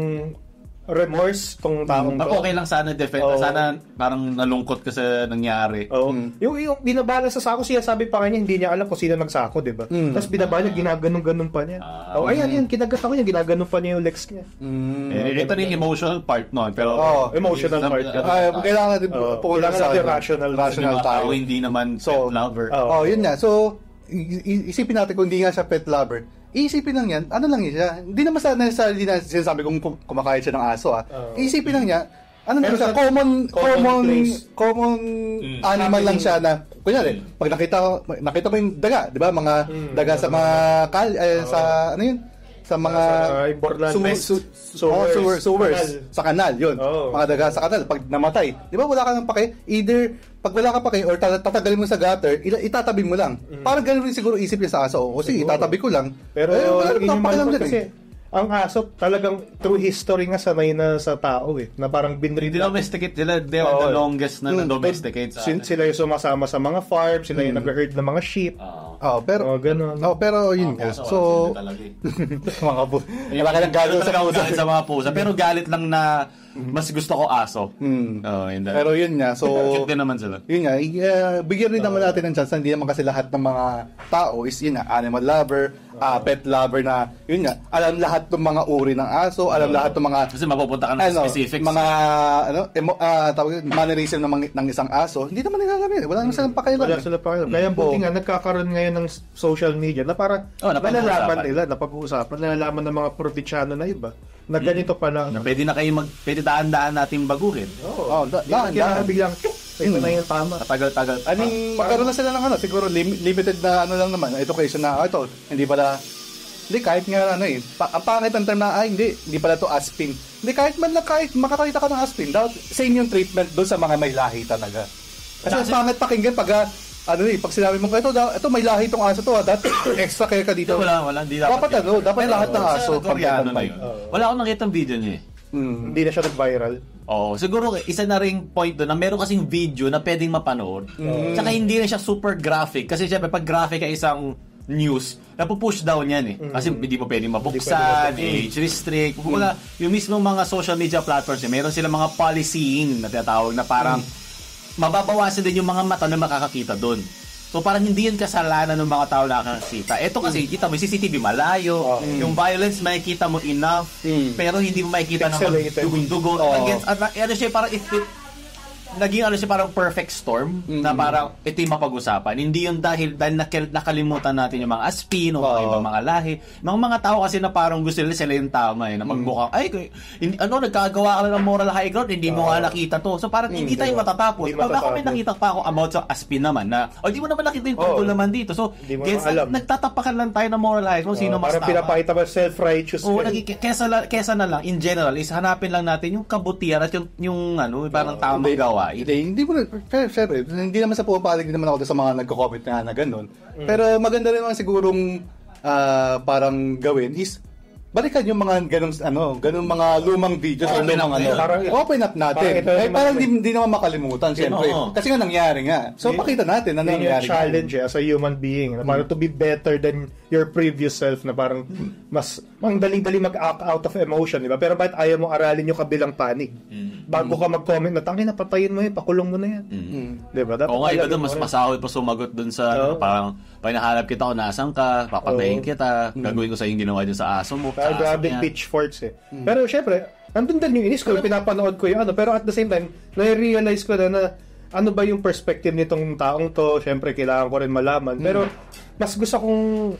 remorse tong taong to. Ako okay lang sana defend. Oo. Sana parang nalungkot ka sa nangyari. Oo. Mm. Yung, yung binabala sa sako, siya sabi pa kanya, hindi niya alam kung sino nagsako, di ba? Mm. Tapos binabala, ginaganon-ganon pa niya. Ah, oh, ayan, yan, kinagat ako niya, ginaganon pa niya yung legs niya. Mm. Eh, ito na yung emotional part nun. Pero, Oo, emotional Some- part. uh, Ah, kailangan natin Oo, pumunta kailangan sa natin ano, rational. rational mga tayo. tao hindi naman So, pet lover. Oo. Oh, yun nga. So, i- i- isipin natin kung hindi nga siya pet lover. Iisipin lang yan, ano lang yun siya. Hindi naman sa necessarily na sinasabi kong kum- kumakain siya ng aso ah. Oo. Iisipin lang niya, ano lang Pero siya, sa- common, common common, place. common Mm. animal lang Happening. siya na, kunyari, pag nakita ko, nakita mo yung daga, di ba? Mga Mm. daga sa mga kal, eh, sa, ano yun? Sa mga Sa Importante. sewer- su- Sewers. oh, sewer- sewers. Kanal. Sa kanal, yun. Oo. Mga daga sa kanal, pag namatay, di ba wala ka nang pake? Either, pag wala ka pake or tat- tatagalin mo sa gutter, ila- itatabi mo lang. Parang ganun rin siguro isip niya sa aso. O sige, Mm. Siguro. itatabi ko lang. Pero eh, wala yun nang yung pakialam malungkot dyan kasi eh. ang aso talagang through history nga sanay na sa tao eh. Na parang binreed Hindi domesticate sila. They are the Oo. longest na Mm. domesticate sa Sin- sila yung sumasama sa mga farm, sila yung nag-herd ng mga sheep. Oo. Oh, pero, Oh, ganun. oh, pero yun nga. Mga pusa, So, wala sila talaga eh. mga bu... Wala ka lang gagawin sa Talaga ako pusa. galit sa mga pusa. Pero galit lang na mas gusto ko aso. Hmm. Oh, hindi. Pero yun nga, so... Cute din naman sila. Yun nga, i- uh, bigyan rin naman natin ng chance na hindi naman kasi lahat ng mga tao is yun nga, animal lover, uh, pet lover na, yun nga, alam lahat ng mga uri ng aso, alam lahat ng mga Kasi mapupunta ka na ano, sa specifics. mga ano, emo, ah, tawag yun, mannerism ng, mga- ng isang aso, hindi naman nila alam yun. Wala naman silang pakialam. Wala sila pa. Kaya buti nga, nagkakaroon ngayon ng social media na parang Oh, napag-uusapan. nalalaman nila, napag-uusapan, nalalaman ng mga probinsyano na iba na ganito pala. Na pwede na kayo mag... Pwede daan-daan natin baguhin. Oh, da, Kaya da, da, biglang, ito na yung tama. Tagal-tagal. Aning magkaroon na sila ng ano, siguro lim- limited na ano lang naman, education na, ah, ito, hindi pala, hindi kahit nga ano eh, pa, ang pangit ang term na, ay hindi, hindi pala to aspin. Hindi kahit man lang, kahit makakita ka ng aspin, dapat same yung treatment doon sa mga may lahi talaga. Kasi ang pangit pakinggan pag, ah, ano eh, pag sinabi mo, ito, daw, ito may lahi tong aso to, ah, dapat extra care ka dito. Wala, wala. Hindi dapat. Dapat ano, dapat lahat ng aso, Sa Koreano na pagtatanggay. yun. Wala akong nakita ng video niya eh. Hmm. Hindi na siya nag-viral. Oo, siguro isa na ring point doon na meron kasing video na pwedeng mapanood. Tsaka hindi na siya super graphic. Kasi syempre pag graphic ay isang news, napupush down yan eh. Kasi hindi mo pwedeng mabuksan, age restrict. Kumbaga, yung mismo mga social media platforms, eh, meron silang mga policying na tinatawag na parang mababawasan din yung mga mata na makakakita doon. So parang hindi yun kasalanan ng mga tao na nakakasita. Ito kasi, kita mo, yung C C T V malayo, yung violence makikita mo enough, Mm. pero hindi mo makikita ng Pixelated. dugong-dugo. Oo. Against, at, ano siya, parang it, it, naging ano siya parang perfect storm na parang ito yung mapag-usapan. Hindi yun dahil dahil nakil, nakalimutan natin yung mga aspin o mga Oo. ibang mga lahi. Mga mga tao kasi na parang gusto nila sila yung tama eh, na magmukhang, ay, kay- hindi, ano, nagkagawa ka na ng moral high ground, hindi mo nga nakita to. So parang hindi tayo matatapos. Hindi Pag ako may matatapos. nakita pa ako about sa aspin naman na, o di mo naman nakita yung tungkol Oo. naman dito. So, Hindi mo gets, alam. nagtatapakan lang tayo ng moral high ground, sino Uh, mas parang tama. pinapakita ba self-righteous. Oo, ka. nagi, kesa, la- kesa na lang, in general, is hanapin lang natin yung kabutihan at yung, yung ano, parang tamang gawain. Hindi, hindi mo na, pero syempre, hindi naman sa pumapalig din naman ako doon sa mga nagko-comment na na ganun. Pero maganda rin naman sigurong ah, parang gawin is balikan yung mga ganung ano, ganung mga lumang videos o Open lumang up ano. na Parang- open up natin. parang ito Eh, naman parang eh. hindi, hindi naman makalimutan, syempre. Oo. Kasi nga nangyari nga. So, Yun- pakita natin na Yun yung nangyari. challenge eh, as a human being. Na parang to be better than your previous self na parang mas ang dali-dali mag-act out of emotion, di ba? Pero bakit ayaw mo aralin yung kabilang panig? Mm. Bago ka mag-comment na, tangin na, patayin mo yun, pakulong mo na yan. Mm. Di ba? Oo nga, iba doon, mas masahol pa sumagot doon sa, oh. parang, pinahanap kita kung nasan ka, papatayin oh. kita, mm. gagawin ko sa yung ginawa dyan sa aso mo. Kaya grabe pitchforks eh. Mm. Pero syempre, nandun din yung inis ko, yung pinapanood ko yung ano, pero at the same time, na-realize ko na na, ano ba yung perspective nitong taong to, syempre, kailangan ko rin malaman. Mm. Pero, mas gusto kong,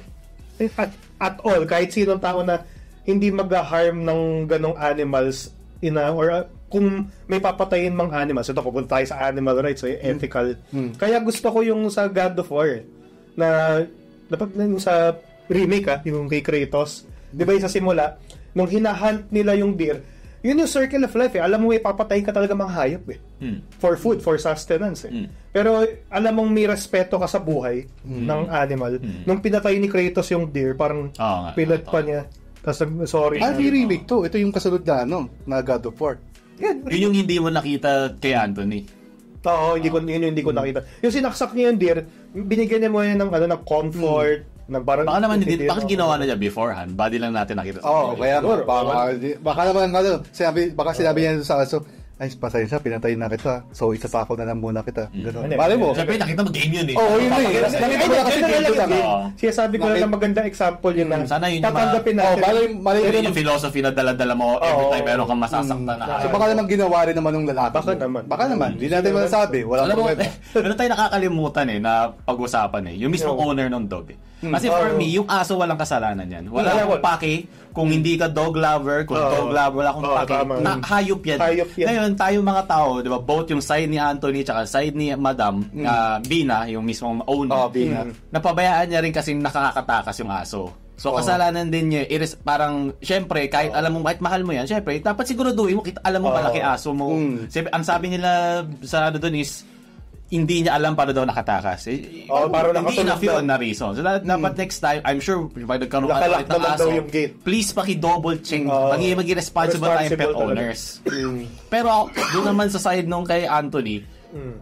at, at all, kahit sinong tao na hindi mag-harm ng ganong animals, ina, or uh, kung may papatayin mang animals, ito, pupunta tayo sa animal rights, so ethical. Mm. Kaya gusto ko yung sa God of War, na, dapat yung sa remake, ha, yung kay Kratos, di ba yung sa simula, nung hinahunt nila yung deer, yun yung circle of life eh. Alam mo, may papatayin ka talaga mga hayop eh. Mm. For food, for sustenance eh. Mm. Pero alam mong may respeto ka sa buhay mm. ng animal. Mm. Nung pinatay ni Kratos yung deer, parang oh, pinat pa niya. Tapos sorry. Ah, di remake to. Ito yung kasunod na ano, na God of War. Yan. Yun yung hindi mo nakita kay Anthony. Oo, hindi ko, yun yung hindi ko nakita. Yung sinaksak niya yung deer, binigyan niya mo yan ng, ano, ng comfort, mm. Nagbarang, baka naman hindi, bakit ginawa na niya beforehand? Body lang natin nakita. Oo, oh, kaya sure, baka, baka naman, ano, sinabi, baka sinabi niya sa aso, ay, pasayang siya, pinatayin na kita. So, isasako na lang muna kita. Gano'n. Mm. Bale mo. Sabi, nakita mo game yun eh. Oo, oh, yun eh. Nakita mo na kasi game doon ako. Siya sabi ko na maganda example yun na. Sana yun yung tatanggapin natin. Oh, bale, mali yun yung philosophy na dala-dala mo every time meron kang masasaktan na. So, baka naman ginawa rin naman ng lalaki. Baka naman. Baka naman. Hindi natin masasabi. Wala mo. Meron tayo nakakalimutan eh, na pag-usapan eh. Yung mismo owner ng dog eh. Kasi for me, yung aso walang kasalanan yan. Wala akong paki kung hindi ka dog lover, kung oh, dog lover, wala akong oh, paki. Na, hayop yan. Hayop yan. Ngayon, tayo mga tao, di ba, both yung side ni Anthony tsaka side ni Madam, mm. uh, Bina, yung mismong owner, oh, Bina. Mm. napabayaan niya rin kasi nakakatakas yung aso. So, oh. kasalanan din niya, iris, parang, syempre, kahit oh. alam mo, kahit mahal mo yan, syempre, dapat siguraduhin mo, kita, alam mo oh. malaki aso mo. Mm. Siyempre, ang sabi nila sa ano doon is, hindi niya alam para daw nakatakas. Eh, oh, para hindi enough yun na reason. So, dapat hmm. next time, I'm sure, if I nagkaroon ka ulit ng aso, please paki-double check. Oh, maging maging responsible tayong pet owners. Mm. Pero, doon naman sa side nung kay Anthony, mm.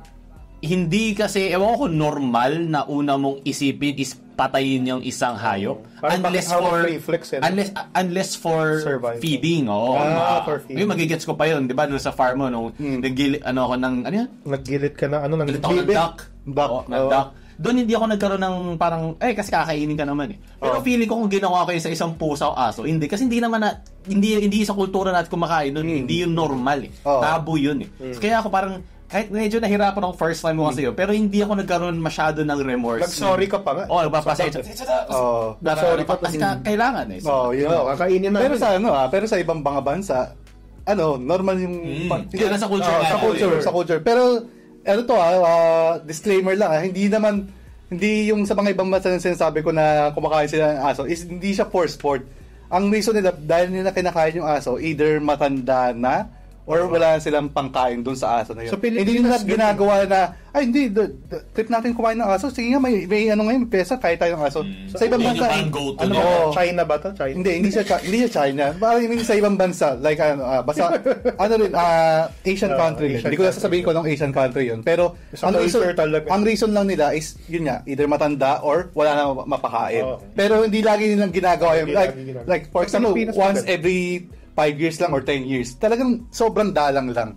hindi kasi, ewan ko, normal na una mong isipin is patayin yung isang hayop. Oh. Unless for, reflex, eh, unless, uh, unless for survival. Feeding. Oh, ah, uh, for feeding. Yung magigets ko pa yun, di ba, doon sa farm mo, no, mm. naggilit, ano ako ng, ano yan? Naggilit ka na, ano, ng bibit? Duck. Duck. Oh, oh. duck. Doon hindi ako nagkaroon ng parang, eh, kasi kakainin ka naman eh. Pero oh. feeling ko kung ginawa ko yun sa isang pusa o aso, hindi. Kasi hindi naman na, hindi, hindi sa kultura natin kumakain doon, mm. hindi yun normal eh. Oh. Tabu yun eh. Mm. So, kaya ako parang, kahit medyo nahirapan ako first time mo kasi yun, pero hindi ako nagkaroon masyado ng remorse. Nag-sorry ka pa nga. Oo, oh, nagpapasensya. Oo, nag-sorry ka pa. Kasi kailangan eh. Oo, yun. Kakainin na. Pero sa ano ah, pero sa ibang mga bansa, ano, normal yung... Mm. Kaya sa culture. Uh, sa culture, sa culture. Pero, ano to ah, uh, disclaimer lang ah, hindi naman, hindi yung sa mga ibang bansa na sinasabi ko na kumakain sila ng aso, is hindi siya for sport. Ang reason nila, dahil nila kinakain yung aso, either matanda na, or wala silang pangkain doon sa aso na yun. So, hindi nila ginagawa na, ay hindi, the, the, trip natin kumain ng aso, sige nga, may, may ano ngayon, pesa, kaya tayo ng aso. Mm. Sa ibang bansa, ano ba, China ba ito? China? Hindi, hindi siya, hindi siya China. Parang hindi sa ibang bansa, like, ano, uh, basta, ano rin, uh, Asian country. Uh, Asian hindi ko na sasabihin ko ng Asian country yun. Pero, ang reason, ang reason lang nila is, yun nga, either matanda or wala na mapakain. Oh. Pero hindi lagi nilang ginagawa yun. Like, like, for example, once every five years lang or ten years. Talagang sobrang dalang lang.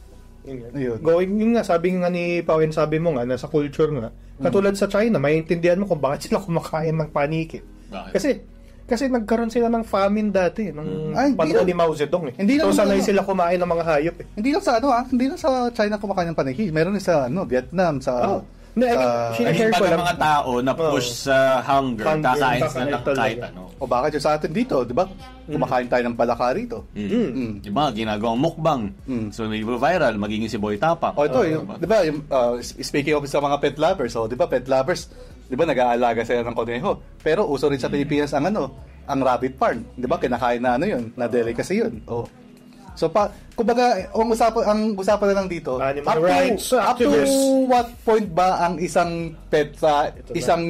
Mm. Ayun. Going, yun nga, sabi nga ni Pawin, sabi mo nga, nasa culture nga, katulad mm. sa China, maintindihan mo kung bakit sila kumakain ng paniki. Bakit? Kasi, kasi nagkaroon sila ng famine dati, ng mm. panahon ni Mao Zedong eh. Hindi so, sanay sila kumain ng mga hayop eh. Hindi lang sa ano ah, hindi lang sa China kumakain ng paniki. Meron din sa ano, Vietnam, sa... Oh. No, I mean, uh, share ko lang mga tao na push oh. sa hunger, hunger kakain sila ng kahit ano. O bakit yung sa atin dito, di ba? Kumakain tayo ng palaka rito. Mm. Mm. Di ba? Ginagawang mukbang. Mm. So, may viral, magiging si Boy Tapak. O ito, uh, yung, di ba, yung, uh, speaking of sa mga pet lovers, so, di ba, pet lovers, di ba, nag-aalaga sila ng koneho. Pero uso rin sa Pilipinas ang ano, ang rabbit farm. Di ba, kinakain na ano yun, na delicacy yun. O. So pa, kumbaga, ang usapan ang usapan na lang dito, animal rights, up to, up to what point ba ang isang pet sa isang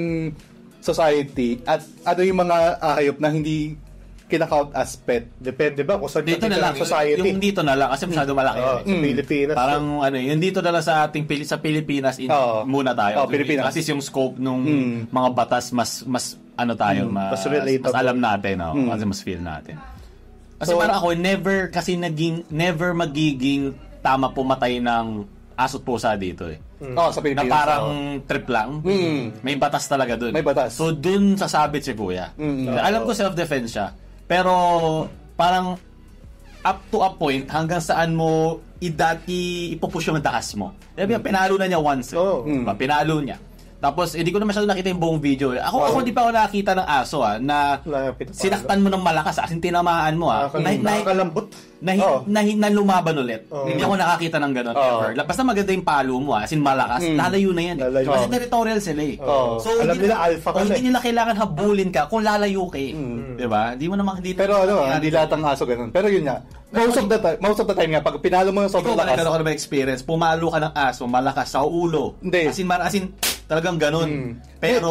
society at ano yung mga hayop na hindi kinakount as pet? Depende ba kung sa dito na lang society. Yung dito na lang kasi masyado malaki oh, eh. Sa Pilipinas. Parang ano, yung dito na lang sa ating sa Pilipinas in, oh. muna tayo. Oh, Pilipinas. Kasi yung scope nung mm. mga batas mas mas ano tayo, Mm, mas, mas relatable. mas alam natin, no? Mm. Kasi mas feel natin. Kasi So- parang ako, never, kasi naging, never magiging tama pumatay ng aso't pusa dito eh. Oh, sa Na Pilipinas. parang oh. trip lang. Mm. May batas talaga dun. May batas. So dun sasabit si Kuya. Mm. Alam ko self-defense siya. Pero parang up to a point hanggang saan mo idati ipupush yung taas mo. Diba, pinalo na niya once. Eh. Oo. Diba, pinalo niya. Tapos, hindi ko na masyado nakita yung buong video. eh. Ako, ako hindi pa ako nakakita ng aso ah, na Na pinapalo. sinaktan mo ng malakas, as in tinamaan mo ah. Nakakal- Na, na, Nakakalambot. na, Oo. na, na, na lumaban ulit. Oo. Hindi ako nakakita ng gano'n Oo. ever. Basta maganda yung palo mo ah, as in malakas, Mm. lalayo na yan. Eh. Lalayo. Kasi Oo. territorial sila eh. Oo. So, Alam hindi nila alpha ka oh, na hindi eh. nila kailangan habulin ka kung lalayo ka eh. Mm. Diba? Hindi mo naman, hindi Pero ano, ah, hindi lahat ng aso ganun. Pero yun nga, most of the time, most of the time nga, pag pinalo mo yung Ikaw sobrang ba lakas, nagkaroon ka na ba experience? Pumalo ka ng aso, malakas sa ulo. Hindi. As in, mar- as in talagang ganun. Mm. Pero,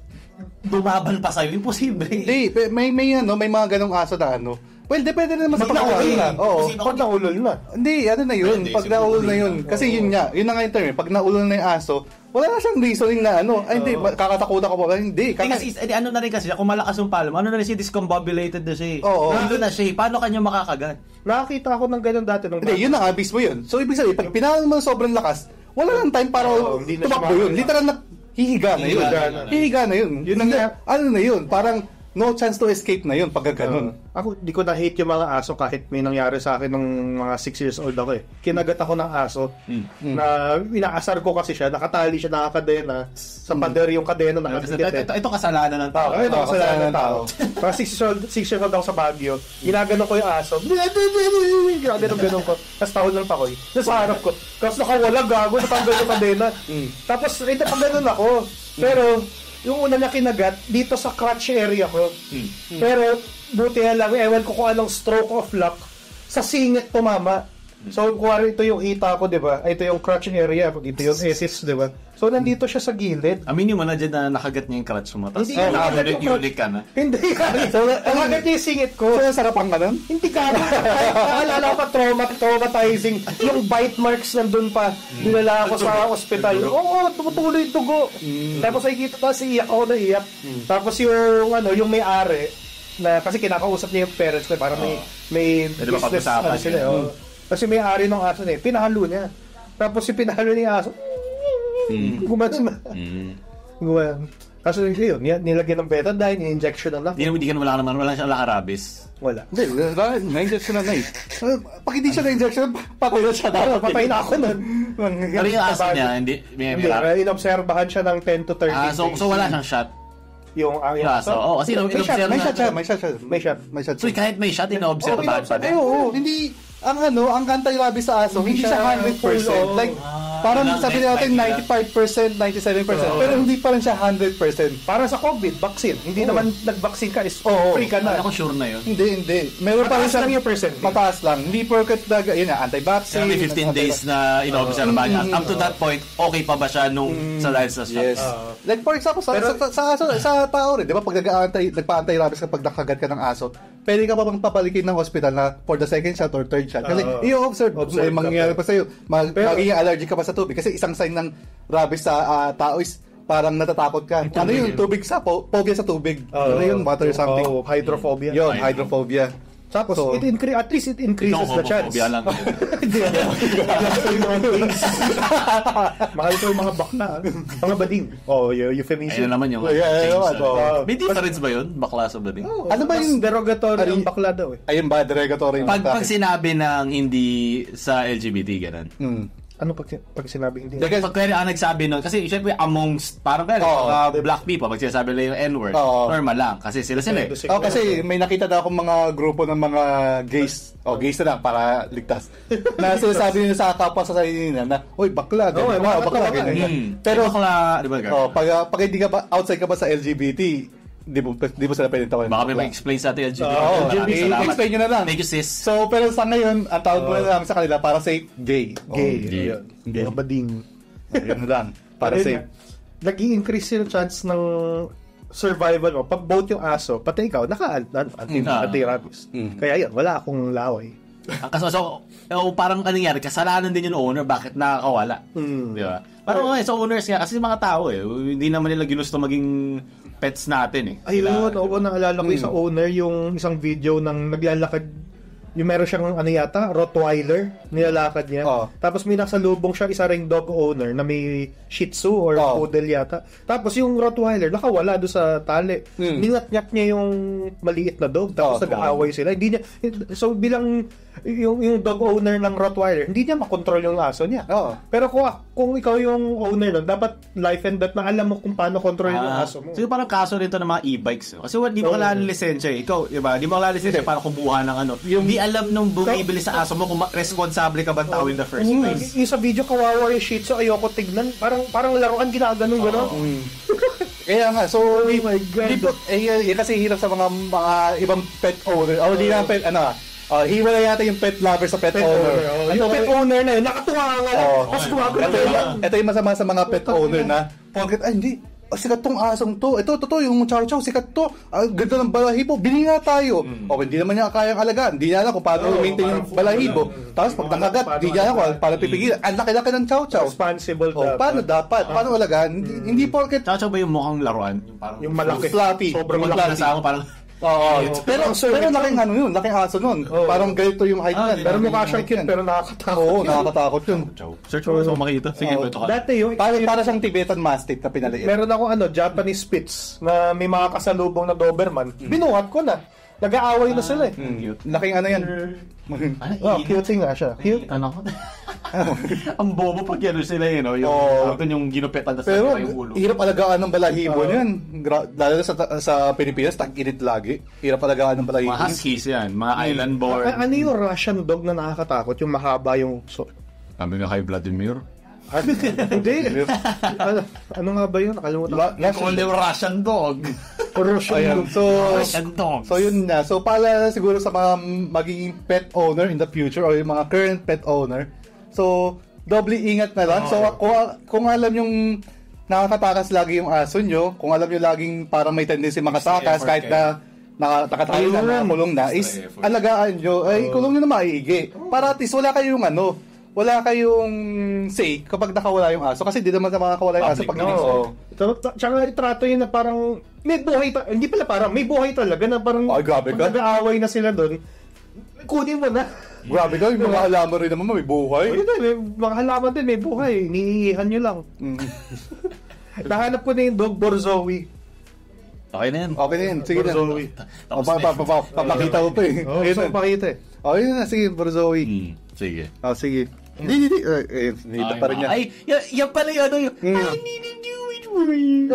dumaban pa sa'yo. Imposible. hindi, pe- may, may, ano, may mga ganong aso na ano. Well, depende naman sa Pag pagkakataon naulol na. Oo. Kasi- Pag naulol na. Hindi, ano na yun. Hindi, Pag siguro naulol na yun. yun. Kasi yun nga, yun na nga yung term. eh. Pag naulol na yung aso, wala na siyang reasoning na ano. Ay, hindi, Oo. kakatakutan ko pa. Hindi, Hindi kaka- kasi, eh, ano na rin kasi, kung malakas yung palo, ano na rin siya, discombobulated na siya eh. Oo. Nandun na siya eh. Paano kanya makakagat? Nakakita ako ng ganun dati nung Hindi, yun na nga, mismo yun. So, ibig sabihin, pag pinalo mo ng sobrang lakas, wala nang time para Oo, hindi na siya tumakbo yun. makakita. Literal na hihiga na yun. Hihiga na. Hihiga na yun. Yun Hindi, na. ano na yun, parang no chance to escape na yun pag ganun. Uh, ako, di ko na-hate yung mga aso kahit may nangyari sa akin nung mga six years old ako eh. Kinagat ako ng aso Mm. na inaasar ko kasi siya, nakatali siya, nakakadena. Sa pader yung kadena Kasi ito, nakakadit ito, ito kasalanan ng tao. Ay, ito Oo, kasalanan ng kasalanan ng tao. Para six years old, six years old ako sa Baguio. Ginaganon ko yung aso. Ginaganon-ganon ko. Tapos tawag ng pakoy. Nasa harap ko. Tapos nakawala, gago, natanggal yung kadena. Tapos, ito pa ganun ako. Pero, yung una niya kinagat, dito sa crotch area ko. Pero, buti na lang, ewan ko kung anong stroke of luck, sa singit tumama. So, kuwari ito yung hita ko, di ba? Ito yung crotch area. Ito yung esis, di ba? So, nandito siya sa gilid. Aminin mo na dyan na nakagat niya yung crutch mo. Tapos, Hindi oh, ka nakagat nakagat yung ulit ka na. Hindi ka. So, Nakagat niya yung singit ko. So, sarapan ka nun? Hindi ka. Naalala ko pa, trauma, traumatizing. Yung bite marks nandun pa. Dinala ako sa ospital. Oo, tumutuloy yung dugo. Tapos ay kita, tapos iyak ako na iyak. Tapos yung, ano, yung may-ari, na, kasi kinakausap niya yung parents ko, parang may, may Pwede ba business, pag-usapan ano sila. yun? Oh. Kasi may-ari ng aso niya, pinahalo niya. Tapos yung pinahalo niya aso, gumanon na. Mm. Gumanon. Kaso yun, yun, nilagyan ng betadine, in-injection ng Hindi laki. naman, hindi ka naman wala naman, wala siyang lakarabis. Wala. Hindi, na-injection na na eh. Pag hindi siya na-injection, patay na siya. Ano, patay na ako nun. Pero yung aso niya, hindi, may, Hindi, may, uh, inobserbahan siya ng ten to thirteen ah, so, days. so wala siyang shot. Yung ang Yung aso. Oo, kasi may in-observe shot, may May na- shot siya, may shot siya. May shot. May shot So siya. kahit may shot, ina-observe Oo, pa pa Ay, oo, hindi, ang ano, ang anti-rabies sa aso, hindi, Hindi siya siya one hundred percent. full, oo. Like, parang Yun lang, sabi net natin like ninety-five percent, ninety-seven percent, Oo. pero hindi pa rin siya one hundred percent. Para sa COVID, vaccine. Hindi Oo. naman nag-vaccine ka, is Oo. free ka na. Ako sure na yun. Hindi, hindi. Meron pa rin Mataas siya. lang yung percentage. Mataas lang. Hindi porket na, yun na, anti-vaccine. Kaya may fifteen anti- days na ina-observe ba niya. Up to that point, okay pa ba siya nung sa dahil sa shot? Yes. Oo. Like for example, sa, Pero- sa, sa, aso, sa tao rin, di ba, pag nag-aantay, nagpa-anti-rabies kapag nakagat ka ng aso, pwede ka pa bang papalikin ng hospital na for the second shot or third shot. Kasi Oo. i-observe, Observe may ka mangyayari pa. pa sa'yo. Mag, Pero- magiging allergic ka pa sa tubig. Kasi isang sign ng rabies sa ah, tao is parang natatakot ka. Ano yun? Tubig sa, po, phobia sa tubig. Ano yun? Water something. Oh, hydrophobia. Yun, hydrophobia. Tapos, So- it incre- at least it increases Ito, the chance. homophobia lang. Hindi. Gusto yung mga things. Mahal ko yung mga bakla. ah. Mga bading. Oh, y- euphemism. Ayun na naman yung Yeah, yeah, change. naman, uh, oo. May difference ba yun? Bakla sa bading? Oh, Ano ba mas yung- derogatory Ano ng yung- bakla daw eh. Ayun ba, derogatory Pag, pag sinabi ng hindi sa L G B T, ganun. Hmm. Ano pag, pag sinabi hindi? Because- Pag kaya ang nagsabi nun, kasi syempre amongst, parang kaya, Oo. mga black people, pag sinasabi nila yung N-word, Oo. normal lang. Kasi sila sila eh. Oh, kasi may nakita daw akong mga grupo ng mga gays, o oh, gays na lang para ligtas. Na sinasabi nila sa kapwa sa sarili nila na, "Oy, bakla." Oo, ganyan, eh, mga bakla, bakla, ganyan. Hmm. Pero bakla, di ba? oh, pag ah, pag hindi ka ba outside ka ba sa L G B T, di mo di mo sila pwedeng tawagin. Baka may bakla. mag-explain sa atin L G B T. Oo, Maraming salamat. i-explain nyo na lang. Thank you, sis. So, pero sa ngayon, ang tawag ko na lang sa kanila para safe, gay. Gay. Oh, gay. Yun. Mga bading. Yun lang. Para Ayun safe. nga. Nag-i-increase yung chance ng survival mo. Pag both yung aso, pati ikaw, naka-anti- Mm. anti-rabies. Mm. Kaya yun, wala akong laway. Ang kaso, so, oh, parang anong nangyari, kasalanan din yung owner, bakit nakakawala? Mm. Di ba? Parang okay, so owners nga, kasi mga tao eh, hindi naman nila ginusto maging pets natin eh. Ayun, Sila- oo, naalala ko yung sa owner, yung isang video ng naglalakad, yung meron siyang ano yata, Rottweiler, nilalakad niya. Oo. Tapos may nasalubong siya, isa ring dog owner na may Shih Tzu or Oo. Poodle yata. Tapos yung Rottweiler, nakawala doon sa tali. Hmm. Ningat-nyak niya yung maliit na dog, tapos Oo, nag-aaway sila. Hindi niya, so bilang yung, yung dog owner ng Rottweiler, hindi niya makontrol yung aso niya. Oo. Pero kung, kung ikaw yung owner nun, dapat life and death na alam mo kung paano control yung Ah, aso mo. so parang kaso rito ng mga e-bikes. no? Kasi hindi mo Oo. kailangan ng lisensya eh. Ikaw, di ba? Di mo kailangan ng lisensya para kumuha ng ano. Yung di alam nung bumibili sa aso mo kung ma- responsable ka ba tao in the first Yung, place. yung sa video kawawa yung Shih Tzu, ayoko tignan. Parang parang laruan ginaganon gano'n. Kaya nga, so, Oh my God. di po- eh, eh, kasi hirap sa mga mga ibang pet owner. O, di na pet, ano, uh, hiwala yata yung pet lover sa pet, Pet owner. owner, oh. Ano Yung ba- pet owner na yun, nakatuwa nga lang. Oo. Tapos gumagano Ito, lang. yung- ito yung masama sa mga pet owner na, porket, ay hindi, oh, sikat tong asong to. Ito, totoo, yung chow chow, sikat to. Ah, ganda ng balahibo, bili nga tayo. O, hindi naman niya kayang alagaan. Hindi niya alam kung paano Oo, maintain yung parang- balahibo. Tapos pag nakagat, hindi niya alam kung paano pipigilan. Ang laki-laki ng chow chow. Responsible O, paano dapat? Paano alagaan? Hindi, hindi porket Tsaka ba yung mukhang laruan? Yung parang Yung malaki. fluffy. Sobrang Yung malaki. nasa ako parang Oo. It's- Pero, Sir, pero it's- laking ano yun, laking aso nun. Oo. Parang ganito yung height Ah, niyan. Pero mukha siyang Height cute, yan. pero nakakatakot. Oo, nakakatakot yun. search mo gusto mo makita. Sige, Oo. kwento ka. Dati yung, Para, para siyang Tibetan Mastiff na pinaliit. meron ako ano, Japanese Spitz na may mga kasalubong na Doberman. Binuhat ko na. Nag-aaway na sila eh. Mm. Laking ano yan. Oh, cute nga siya. Cute. Ano ko? Ang bobo pag ano sila yun, no? Yung, Oo. oh. yung ginupit na sa Pero, yung ulo. hirap alagaan ng balahibo Oo. niyan. Gra- lalo na sa, sa Pilipinas, tag-init lagi. Hirap alagaan ng balahibo. Mga huskies yan, mga island born. A- ano yung Russian dog na nakakatakot? Yung mahaba yung... So, Sabi nga kay Vladimir. hindi. ano, ano nga ba yun? Nakalimutan. La- last- Only Russian dog. Russian Ayan, dog. so, Russian dog. so yun na. So, para siguro sa mga magiging pet owner in the future or yung mga current pet owner, so, doble ingat na lang. So, kung, kung alam yung nakakatakas lagi yung aso nyo, kung alam nyo laging parang may tendency makatakas effort kahit na naka- nakatayo na, Ayun. nakakulong na, is Extra effort. alagaan nyo, ay kulong nyo na maigi. Para at least wala kayong ano, wala kayong say kapag nakawala yung aso. Kasi di naman na makakawala yung aso Public pag No. iniso. Tsaka tsaka itrato yun na parang may buhay ta- hindi pala parang may buhay talaga na parang Ay, grabe ka. pag nag-aaway na sila doon, kunin mo na. Grabe ka, yung mga halaman rin naman may buhay. Ayun na, may mga halaman din, may buhay. Niihihan nyo lang. Mm. Nahanap ko na yung dog Borzowi. Okay na yan. Okay na yun, sige na. Borzowi. O, pa, pa, pa, pa, papakita ko pa eh. Oh, Ayun gusto na. ko pakita eh. O, yun na, sige, Borzowi. Hmm, sige. O, sige. Hindi, hindi, hindi. Eh, eh, hinihintay pa rin niya. Ay, yan, yan pala yung ano yung... Mm. I needed you with word.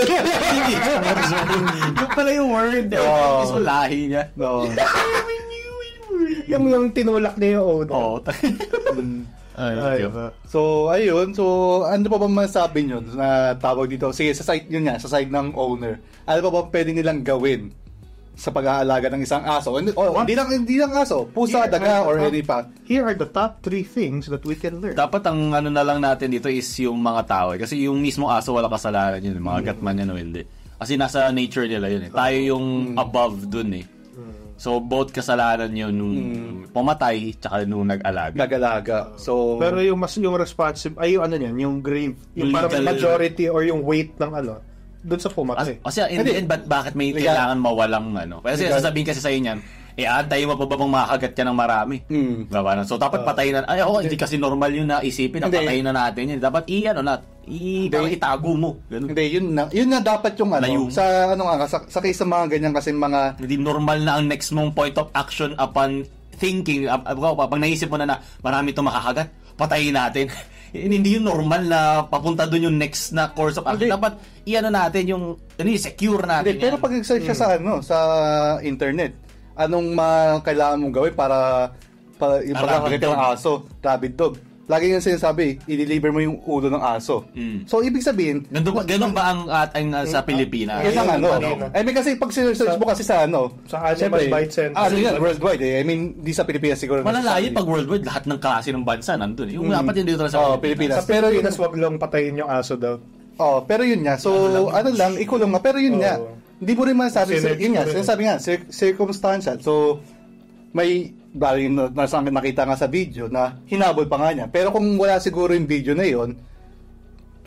Yung pala yung word. Oo. Gusto lahi niya. Oo. Yung, yung tinulak niya yung owner. Oo. Ay, Ay, okay. ba. So, ayun. So, ano pa ba masabi nyo na tawag dito? Sige, sa side yun nga, sa side ng owner. Ano pa ba pwede nilang gawin sa pag-aalaga ng isang aso? Hindi, oh, hindi lang, hindi lang aso. Pusa, Here, daga, uh, or uh, any pa. Here are the top three things that we can learn. Dapat ang ano na lang natin dito is yung mga tao. eh. Kasi yung mismo aso wala kasalanan yun. Mga gatman yan o hindi. Kasi nasa nature nila yun eh. Tayo yung above dun eh. So both kasalanan yun nung pumatay tsaka nung nag-alaga. Nagalaga. So, Pero yung mas yung responsive ay yung ano niyan, yung grave, yung parang Legal. majority or yung weight ng ano doon sa Kasi, pumatay. kasi in the end, ba't, bakit may Legal. kailangan mawalang ano? Kasi Legal. sasabihin kasi sa'yo niyan, eh, antay mo pa ba bang makagat ka ng marami? Mm. Diba? So, dapat patayin na, ay, ako, hindi kasi normal yun na isipin, na Hindi. patayin na natin yun. Dapat, i, ano na, i, parang itago mo. Ganun. hindi, yun na, yun na dapat yung ano, Layo mo. sa ano nga, sa, sa case ng mga ganyan kasi mga, Hindi normal na ang next mong point of action upon thinking, uh, uh, pag naisip mo na na marami itong makakagat, patayin natin. Hindi yun normal na papunta doon yung next na course of action. Hindi. Dapat, i-ano natin yung, ano yung secure natin. hindi, pero yan. pag nag-search siya sa ano, sa internet, anong mga kailangan mong gawin para, para yung Ah, pagkakagat rabid ng dog. aso, rabid dog. Lagi nga sinasabi, i-deliver mo yung ulo ng aso. Mm. So, ibig sabihin, Ganun ba, ganun ba ang, at, ang uh, sa Pilipinas? yun ang ano. ano. I mean, kasi pag search mo kasi sa ano, Sa Animal syempre, Rights Center. Ano yan, worldwide eh. I mean, di sa Pilipinas siguro. Malalayo pag worldwide, lahat ng klase ng bansa nandun. Yung dapat yung dito lang sa Oh, Pilipinas. Sa Pero yun, Pilipinas, wag lang patayin yung aso daw. oh, pero yun nga. So, ano lang, ikulong nga. Pero yun Oo. nga. Hindi mo rin masabi, Sinerge yun nga, mo rin. sinasabi nga, cir- circumstantial. So, may, dahil yung nasa nakita nga sa video na hinabol pa nga niya. Pero kung wala siguro yung video na yun,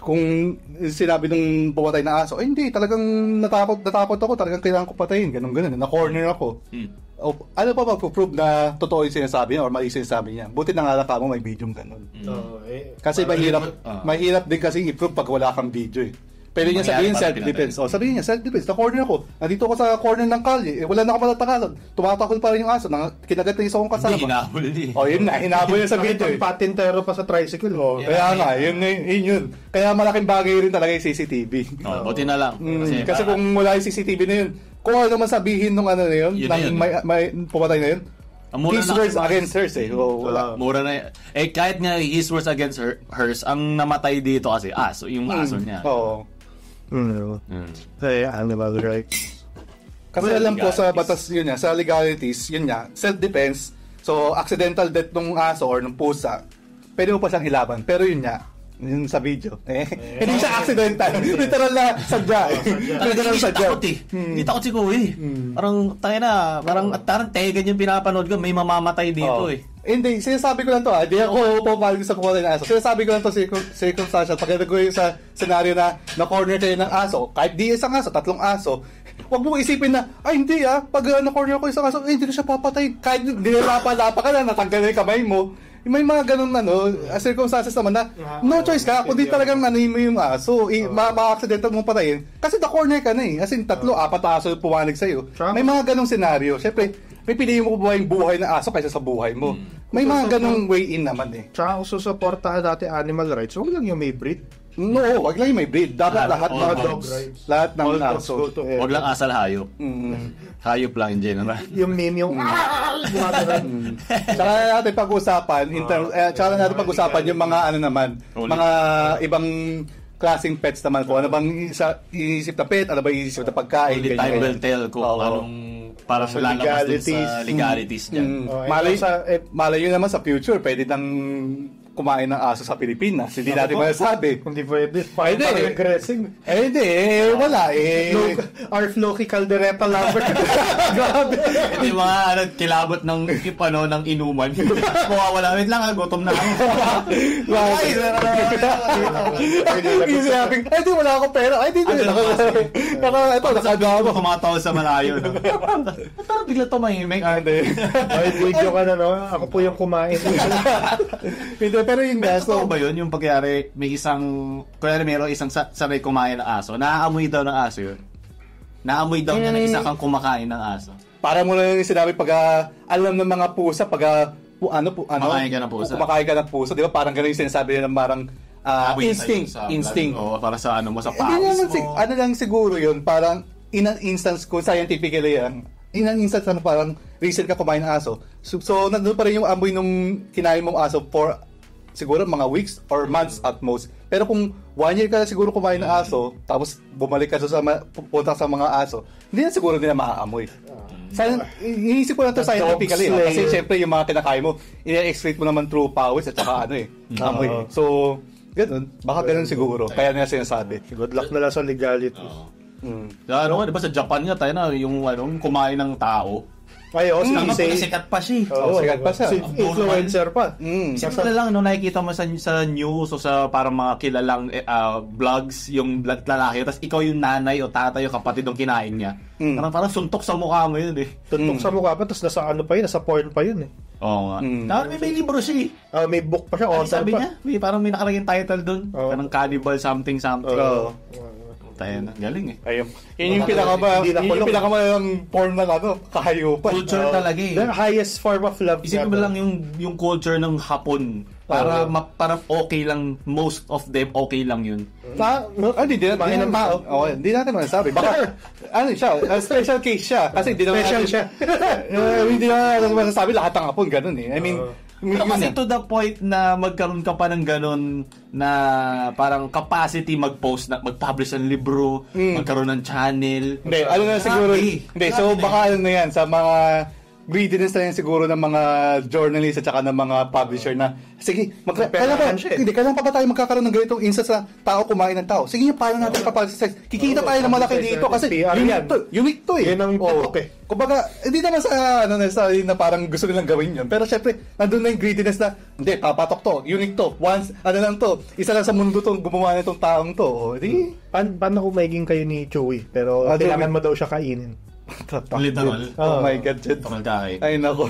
kung sinabi nung pumatay na aso, ay hindi, talagang natakot, natakot ako, talagang kailangan ko patayin, ganun ganun, na-corner ako. Hmm. O, ano pa magpo-prove na totoo yung sinasabi niya or mali yung sinasabi niya? Buti na nga lang mo may video ganun. Mm. Oh, eh, kasi mahirap, uh, mahirap din kasi i-prove pag wala kang video eh. Pwede niya sabihin self-defense. O, sabihin niya self-defense. Na-corner ako. Nandito ako sa corner ng kalye. Eh, wala na ako matatakasan. Tumatakol pa rin yung aso. Nang, kinagat na isa kong kasama. Hindi, hinabol eh. O, yun na. Hinabol niya sa video eh. Patintero pa sa tricycle. O, yeah, kaya nga. Yun, yun, yun, yun. Kaya malaking bagay rin talaga yung C C T V. Oh, buti na lang. Mm, kasi, kasi kung wala yung C C T V na yun, kung ano naman sabihin nung ano na yun, yun nang na yun. may, may pumatay na yun, his words na, against hers eh. Oh, wala. Mura na yun. Eh, kahit nga his words against her, hers, ang namatay dito kasi aso, yung aso niya. Oo. Mm. Mm. Hey, animal rights. Kasi well, alam ko sa batas yun niya, sa legalities, yun niya, self-defense, so accidental death ng aso or ng pusa, pwede mo pa siyang hilaban. Pero yun niya, yun sa video. Eh, eh, hindi siya accidental. Literal na sadya. Literal sadya. Takot eh. Hindi takot si Kuya eh. Parang, tayo na, parang, at parang tegan yung pinapanood ko, may mamamatay dito eh. Hindi, sinasabi ko lang to ah. Hindi ako pumapalig sa pumatay ng aso. Sinasabi ko lang to circumstantial. Pagkita ko yung sa scenario na na-corner kayo ng aso, kahit di isang aso, tatlong aso, huwag mo isipin na, ay hindi ah, pag uh, na-corner ko isang aso, eh, hindi na siya papatay. Kahit nilapa-lapa ka na, natanggal na yung kamay mo. May mga ganun ano, circumstances naman na no choice ka, kundi talagang nanin mo yung aso. I, ma- ma-accidental mong patayin. Kasi na-corner ka na eh. As in, tatlo, apat na aso pumanig sa'yo. May mga ganung scenario. Siyempre, may piliin mo ba yung buhay ng aso kaysa sa buhay mo. May mga ganung way in naman eh. Tsaka kung susuportahan natin animal rights, huwag lang yung may breed. No, wag lang yung may breed. Dapat lahat ng dog rights. Lahat ng aso. Wag lang asal hayop. Mm. Hayop lang in general. Yung meme yung mm. Tsaka natin pag-usapan, in terms, eh, tsaka natin pag-usapan yung mga ano naman, mga ibang klaseng pets naman ko. Ano bang isa, iisip na pet? Ano bang iisip na pagkain? Only time will tell kung oh, anong parang sa lalabas din legalities. sa legalities dyan. Mm. Oh, malay, sa, eh, malay yun naman sa future, pwede nang kumain ng aso sa Pilipinas. Hindi natin masasabi. Hindi pwede. Pwede. Aggressive. Eh, hindi. Eh, wala. Eh. Art Loki Caldereta lover. Grabe. Hindi mga ano, kilabot ng ano, ng inuman. Mawawala. Wait lang, gutom na ako. Ay, Hindi sabi, ay, di wala akong pera. Ay, di, di. Naka, ito, nakagawa mo. Kumatawa sa malayo. Parang bigla tumahimik. Ay, video ka na, no? Ako po yung kumain. Hindi, pero yung gasto ba yun? Yung pagyari, may isang, kaya meron isang sanay kumain ng aso. Naaamoy daw ng aso yun. Naamoy daw niya na isa kang kumakain ng aso. Para mo lang yung sinabi pag uh, alam ng mga pusa, pag uh, pu, ano, pu, ano, kumakain ka ng pusa. Kumakain ka ng pusa. Di ba parang gano'n yung sinasabi nila parang uh, instinct. Instinct. Oo, para sa ano mo, sa pawis mo. Si, ano lang siguro yun, parang in an instance, kung scientifically yan, in an instance, ano, parang recent ka kumain ng aso. So, so nandun pa rin yung amoy nung kinain mong aso for siguro mga weeks or months at most. Pero kung one year ka siguro kumain ng aso, tapos bumalik ka sa pupunta sa mga aso, hindi na siguro nila maaamoy. Sa, iniisip ko na ito scientifically. Ha? Kasi syempre yung mga kinakain mo, i-excrete mo naman through pawis at saka ano eh, amoy. Uh-huh. So, ganun. Baka ganun siguro. Kaya nila sinasabi. Good luck na lang sa legality. Uh-huh. Mm. Ano nga, di ba sa Japan nga tayo na yung ano, kumain ng tao. Ay, oh, mm, si sikat pa siya. Oo, oh, sikat pa siya. Si influencer pa. Mm. Simple lang, no, nakikita mo sa, sa news o sa parang mga kilalang uh, vlogs, yung lalaki, tapos ikaw yung nanay o tatay o kapatid ng kinain niya. Mm. Parang, parang suntok sa mukha mo yun eh. Suntok mm. sa mukha pa, tapos nasa ano pa yun, nasa porn pa yun eh. Oo nga. Mm. Tapos may, may libro siya eh. Uh, may book pa siya, author sabi pa. Niya, may, parang may nakalaging title dun. Oh. Parang Cannibal something something. Oo. Oh. Tayo na. Galing eh. Ayun. Yun yung pinakama, yun yung pinakama yung porn na ano, kahayupan. Culture uh, talaga eh. The highest form of love. Isipin mo lang yung yung culture ng Hapon. Para uh, ma, para okay lang, most of them okay lang yun. Ta, ah, hindi din natin ng tao. Oh, hindi natin masasabi. Baka ano siya, special case siya kasi hindi naman special siya. uh, hindi naman masasabi lahat ng Hapon ganun eh. I mean, uh, pero kasi to the point na magkaroon ka pa ng ganun na parang capacity mag-post, na mag-publish ng libro, mm. magkaroon ng channel. Hindi, ano na siguro, hindi, so baka ano na yan, sa mga greediness na yan siguro ng mga journalist at saka ng mga publisher na, sige, mag- kailan ba, hindi, kailan pa ba tayo magkakaroon ng ganitong instance na tao kumain ng tao? Sige, paano natin papalisis? Kikita tayo ng malaki dito kasi unique to, unique to eh. Yan ang oh, okay. Kumbaga, hindi naman sa, ano, sa, na parang gusto nilang gawin yun. Pero syempre, nandun na yung greediness na, hindi, papatok to, unique to, once, ano lang to, isa lang sa mundo tong gumawa nitong taong to. O, di, Pan, paano kung magiging kayo ni Chewie? Pero Ah, kailangan Chewie. mo daw siya kainin. Ulit na ulit. Oh my God, Jed. Tumal ka eh. Ay, nako.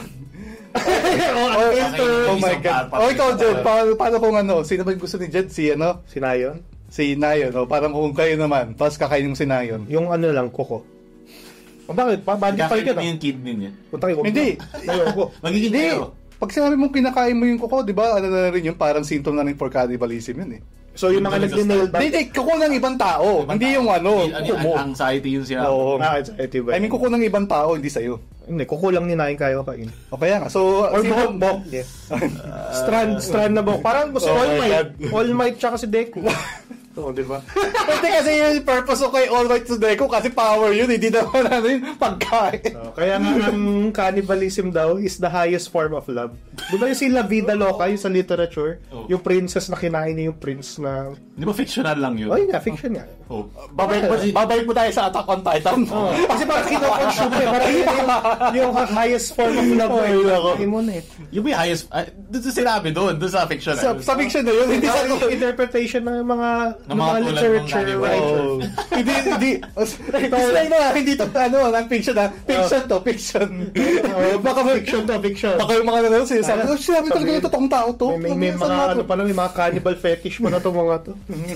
Okay, Oh my isang God. apat. Oh, ikaw, Jed, paano, paano kung ano, sino ba yung gusto ni Jed? Si, ano, Sinayon? si Nayon, o parang kung kayo naman, tapos kakainin mo si Nayon. Yung ano lang, kuko. O bakit? Pa Body part Kakainin ka mo na. yung kidney niya. Punta kayo. Hindi. Ayoko. Magiging Hindi. kayo. Pag sinabi mong kinakain mo yung kuko, di ba, ano na rin yun, parang symptom na rin for cannibalism yun eh. So yung mga nag-nail Hindi, hindi, kuko ng ibang tao. Hindi yung ano, Ano kuko mo. yung anxiety yun siya. Oo. Ah, anxiety ba? I mean, kuko ng ibang tao, hindi sa'yo. Hindi, kuko lang ninain kayo kain. O kaya nga, so... Or sino- buhok, buhok. Yes. strand, strand na buhok. Parang gusto Oh All my Might. God. All Might tsaka si Deku. Oo, di ba? Pwede kasi yung purpose ko kay All Might to Deku kasi power yun, hindi naman ano yung pagkain. Oh, kaya nga ang cannibalism daw is the highest form of love. Di ba yung si La Vida Loca, yung sa literature, Oh. yung princess na kinain niya yung prince na... Di ba fictional lang yun? Oy nga, fiction nga. Oh. Babalik mo, babalik mo tayo sa Attack on Titan. Oh, kasi parang kinoconsume eh. Parang yun yung, yung highest form of love. Ay, nako. Kain mo na eh. Yung may highest... Uh, doon sa sinabi doon, doon sa fiction. Sa, sa fiction na yun, hindi sa... Sa interpretation ng mga, Ng ng mga mga tulad literature ng cannibal. writer. Oh. hindi, hindi. Explain na, hindi to, ano, ng fiction na. Fiction to, fiction. Oh, baka fiction to, fiction. Baka yung mga nanonood sinasabi, oh, sinabi talaga yung totoong tao to. May, may, may mga ano pala, may mga cannibal fetish pa na to mga to.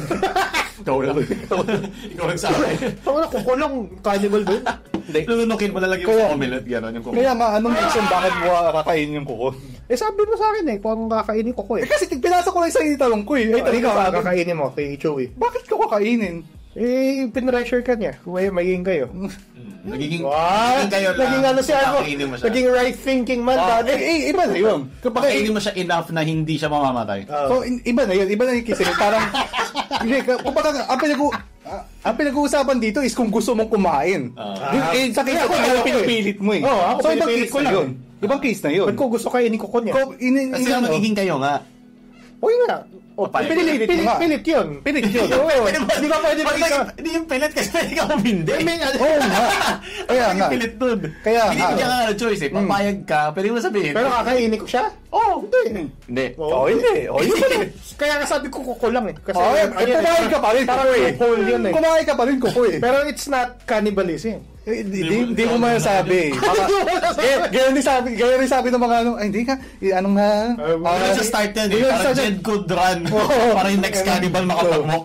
Ikaw lang. Ikaw lang sa akin. Ako na, kuko lang, cannibal ba yun? Lununukin mo na lang yung Kaya- omelette, gano'n yung kuko. Kaya nga, anong reason bakit mo kakainin yung kuko? Eh sabi mo sa akin eh, kung kakainin ko ko eh. Eh kasi pinasa ko lang sa italong ko eh. Ay, Ano talaga ka sabi. kakainin mo kay Chewie? Bakit ko kakainin? Eh, pinressure ka niya. Huwag magiging kayo. Nagiging... Wow! Naging kayo lang. Naging ano si ano? Kakainin mo siya. Naging right thinking man. Ah, dati. eh, eh, iba na yun. Kapag Kakainin mo siya enough na hindi siya mamamatay. Ah. So, in- iba na yun. Iba na yung kising. Parang, hindi, kapag ang pinag- ah, ang pinag-uusapan dito is kung gusto mong kumain. Ah. Yung- eh, sa case ko, Ako, ako, pinipilit mo eh. Oo, ako so, ibang pinipilit case ko na lang. yun. Ibang case na yun. Ba't ko gusto kainin ko ko niya? Ko, in, in, Kasi in, ano, ano, magiging kayo nga. O yun nga. O, Papayag. pinilit, Pilit mo pilit, nga. pilit yun. Pilit yun. Oo, di ba pwede Pag pilit ka? nag- Hindi yung pilit kasi ikaw hindi. Oo nga. Kaya nga. Pilit dun. Kaya Hindi nga. mo niya nga choice eh. Papayag ka, pwede mo sabihin. Pero kakainin ko siya? Oo, hindi. Hindi. Oo, hindi. Oo, hindi. Kaya nga sabi ko kuko lang eh. Kasi, Oo, eh, ayun, kumain ka pa rin, Parang kuko eh. whole yun eh. Kumain ka pa rin, kuko eh. Pero it's not cannibalism. Eh, Di di- di mo masabi. Baka, eh, ganyan din sabi, ganyan din sabi ng mga ano, ay hindi ka, eh, anong na, Uh, ah, Ano sa start yan eh. yun Parang sa- Jed could run. Oo. Para yung next cannibal makapagmok.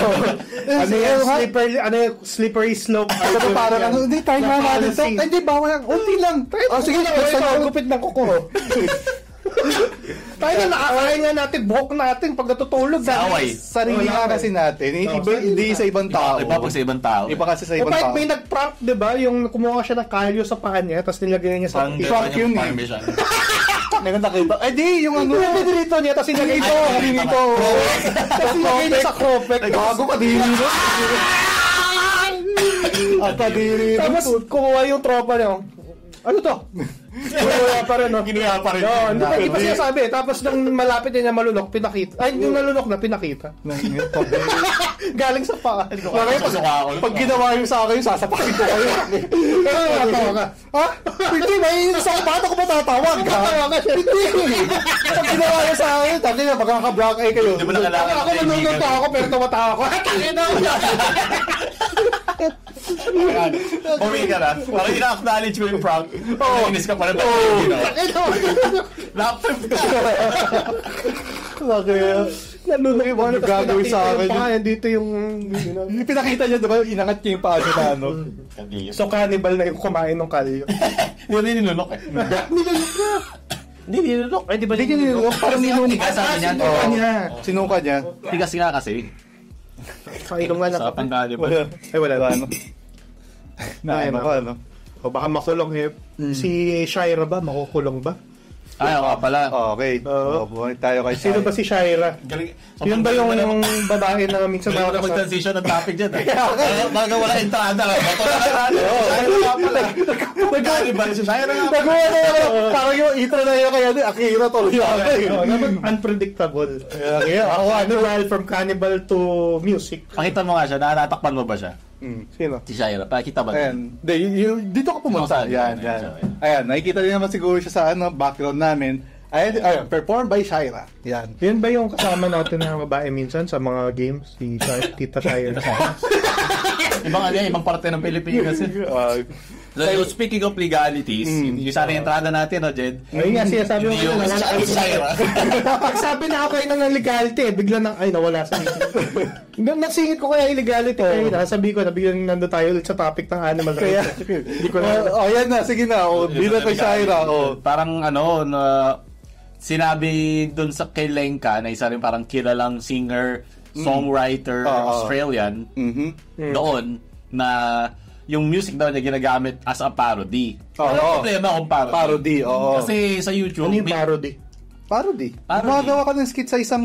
Ano yan? Slippery, ano yung slippery slope? Ano to, parang ano, hindi, try nga natin to. Fallacy. Ay, hindi, bawal yan. Unti lang. Oh, sige, ito, basta ito, yun. gupit ng kuko. Tayo na nakakain nga natin, buhok natin pag natutulog. Sa away. Sarili Wala nga ka. kasi natin. eh, Oh, Iba, sarili hindi nga. sa ibang tao. Iba pag sa ibang tao. Iba kasi sa Eh, ibang kahit tao. may nag-prank, di ba? Yung kumuha siya ng kalyo sa paa niya, tapos nilagay niya sa... Parang Prank ganyan yun yung eh. parmesan. Meron nakita. Eh, di, yung ano. Yung dinito niya, tapos nilagay Ito, ito. yung ito. Tapos nilagay niya sa Cropec. Gago ka, diri mo. At kadiri mo. Tapos kumuha yung tropa niya. Ano to? Wala pa rin, no? Kinuha pa rin. No, hindi pa, hindi pa siya sabi. Tapos nung malapit niya niya malunok, pinakita. Ay, yung nalunok na, pinakita. Galing sa paa. Bakit pasuka ako? Pag ginawa yung sa akin, sasapakin ko kayo. Pero natawa ka. Ha? Hindi, may sa bata ko matatawag ka. Natawa ka siya. Hindi. Pag ginawa yung sa akin, sabi na, magkaka-black eye kayo. Hindi mo na kailangan. Ako nalunok pa ako, pero tumatawa ako. Tangina mo. Uwi ka na. Parang ina-acknowledge mo yung prank. Oo. Inis ka pa rin. Tangina mo. Laptop ka. Kaya, Nalunok Ano yung gagawin sa akin? Yung paa, dito yung... yung pinakita niya, diba, inangat niya yung paa niya na ano. So, cannibal na yung kumain ng kalyo. Yun yung ninunok eh. Nilunok na. Hindi, ninunok. Ay, di ba Hindi niya nilunok, parang nilunok. Tigas sa akin yan. Oo. niya. Sinuka niya. Tigas nga kasi. Painom nga na. Sa pangkali pa. Wala. Ay, wala na. Ano? Na, ano ka, ano? O baka makulong eh. Si Shira ba? Makukulong ba? Ay, oo pala. Okay. Oo. Oh, bumalik tayo kay Sino Shira. ba si Shira? Galing. Yun ba yung, yung babae na minsan Galing mo na nakakasama? mag-transition ng topic dyan. Eh. Baga wala entrada lang. Bato na kayo. Shira nga pala. Nag-cannibal si Shira nga pala. Nagawa na yun. Parang yung intro na yun kaya din, Akira tuloy ako eh. Oh, naman unpredictable. Kaya ako ano. Cannibal from cannibal to music. Pakita mo nga siya. Natatakpan mo ba siya? Hmm. Sino? Si Shira. Pakita ba? Ayan. De, y- y- dito ka pumunta. Oh, Yan, ayan, yan. ayan. Ayan, nakikita din naman siguro siya sa ano, background namin. Ayan, ayan, performed by Shira. Yan. Yun ba yung kasama natin na babae minsan sa mga games? Si Shira, Tita Shira. Ibang ano yan, ibang parte ng Pilipinas. Uh, So, speaking of legalities, Mm. yung sana yung entrada natin, no, Jed? Ayun nga, sinasabi mo Hindi yung kanina, nawala si Shira. Pag sabi na ako kayo ng legality, eh, bigla nang, ay, nawala sa Nang nasingit ko kaya illegality. Ay, nasabi ko na biglang nando tayo ulit sa topic ng animal kaya, rights. Hindi ko na. oh, oh, yan na, sige na. Oh, bilang kay Shira. Oh. Parang ano, na, sinabi dun sa kay Lenka, na isa rin parang kilalang singer, songwriter, Mm. Oo. Australian, Mhm. doon, na yung music daw niya ginagamit as a parody. Oo. Ano ang problema kung parody? Parody, oo. Kasi sa YouTube, Ano yung may- parody? Parody. Parody. Gumagawa ka ng skit sa isang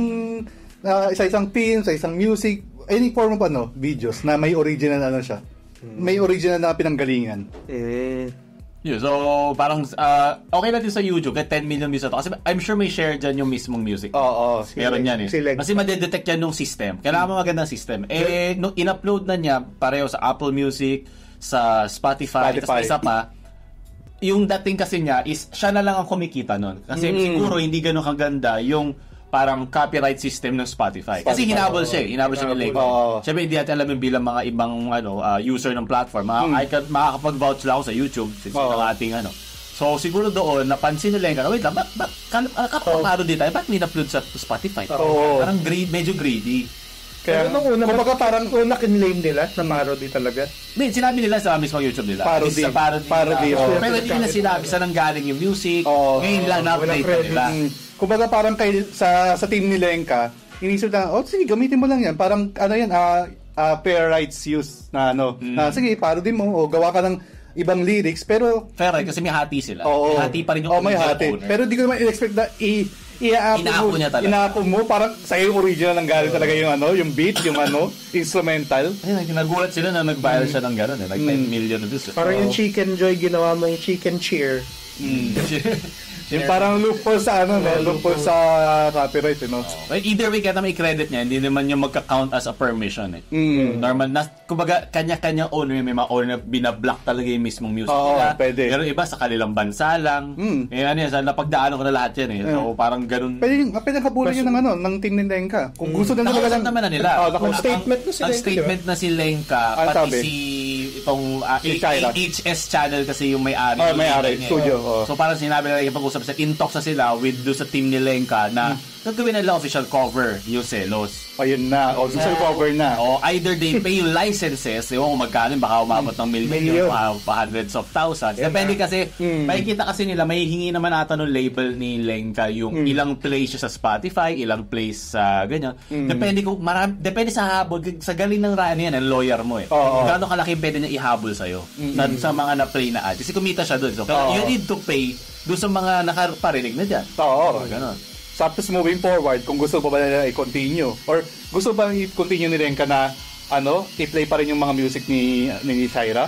ah, sa isang film, sa isang music, any form of ano, videos na may original ano siya. May original na pinanggalingan. Eh. yun, so parang ah, okay na din sa YouTube, kahit ten million views na to. Kasi I'm sure may share dyan yung mismong music. Oo. Meron yan eh. si Leg. Kasi madedetect yan nung system. Kailangan mo magandang system. Eh, nung in-upload na niya, pareho sa Apple Music, sa Spotify, Spotify. tapos isa pa, yung dating kasi niya is, siya na lang ang kumikita nun. Kasi Mm. siguro hindi ganun kaganda yung parang copyright system ng Spotify. Kasi Spotify, hinabol oo. siya eh. Hinabol siya ng Lego. Oo. Siyempre, hindi natin alam yung bilang mga ibang ano uh, user ng platform. Mga, I can, makakapag-vouch lang ako sa YouTube since Oo. yun ang ating ano. So, siguro doon, napansin nila yung, wait lang, ba't, ba't, uh, kapag-parody tayo, ba't min-upload sa Spotify? Oo. Parang greed, medyo greedy. Kaya nung una, kumbaga parang una kinlame nila na parody talaga. Then, sinabi nila sa mismo YouTube nila. Parody. It's a parody. Parody, nila. oo. Pero hindi na sinabi sa nanggaling yung music. Oo. Ngayon lang Walang na-update na credit. nila. Mm. Kumbaga parang kay sa sa team ni Lenka, inisip na, oh sige, gamitin mo lang yan. Parang ano yan, ah ah, fair rights use na ano. Na sige, parody mo o gawa ka ng ibang lyrics pero Fair right, kasi may hati sila. oo. May hati pa rin yung oh, may original hati. owner. Pero di ko naman i-expect na i i-apo Inaako mo, niya talaga. inaako mo parang sa yung original ng galing talaga yung ano, yung beat, yung ano, instrumental. Ayun, nagulat sila na nag-viral siya ng gano'n eh. Like ten Mm. million views. eh. Parang yung Chicken Joy, ginawa mo yung Chicken Cheer. Mm. Yung parang loophole sa ano, no? Loophole sa copyright, you know. Well, either way, kaya may credit niya, hindi naman yung magka-count as a permission eh. Mm. Normal na, kumbaga, kanya-kanya owner, may mga owner na binablock talaga yung mismong music Oo, nila. pwede. Pero iba sa kanilang bansa lang. Mm. Eh, ano yan, sa napagdaanan ko na lahat yan eh. So, parang ganun. Pwede yung, pwede kabulan yun ng ano, ng team ni Lenka. Kung gusto na talaga Nakausap lang. naman na nila. Oh, nakausap. Ang statement na si Ang Lenka, statement na si Lenka, Ang pati sabi? si itong ah, Si Shira. H S channel kasi yung may-ari. Oh, may-ari, Niya eh. studio, oh. So parang sinabi nila, ipag-usap sa in talks na sila with do sa team ni Lenka na gagawin nila official cover yung Selos. Ayun na. O, social cover na. O either they pay yung licenses, ewan kung magkano, baka umabot ng million, Million. pa, pa hundreds of thousands. Depende kasi, Mm. makikita kasi nila, may hingi naman ata ng label ni Lenka yung ilang plays siya sa Spotify, ilang plays sa ganyan. Depende kung marami, depende sa habol, sa galing ng Rani yan, ang lawyer mo eh. Oo. Kung gaano kalaki pwede niya ihabol sa'yo sa, sa mga na-play na ad. Kasi kumita siya doon. So, Oo. you need to pay doon sa mga nakaparinig na dyan. Oo. Ganon. Tapos moving forward, kung gusto pa ba nila i-continue or gusto ba i-continue ni Lenka na ano, i-play pa rin yung mga music ni ni Shira?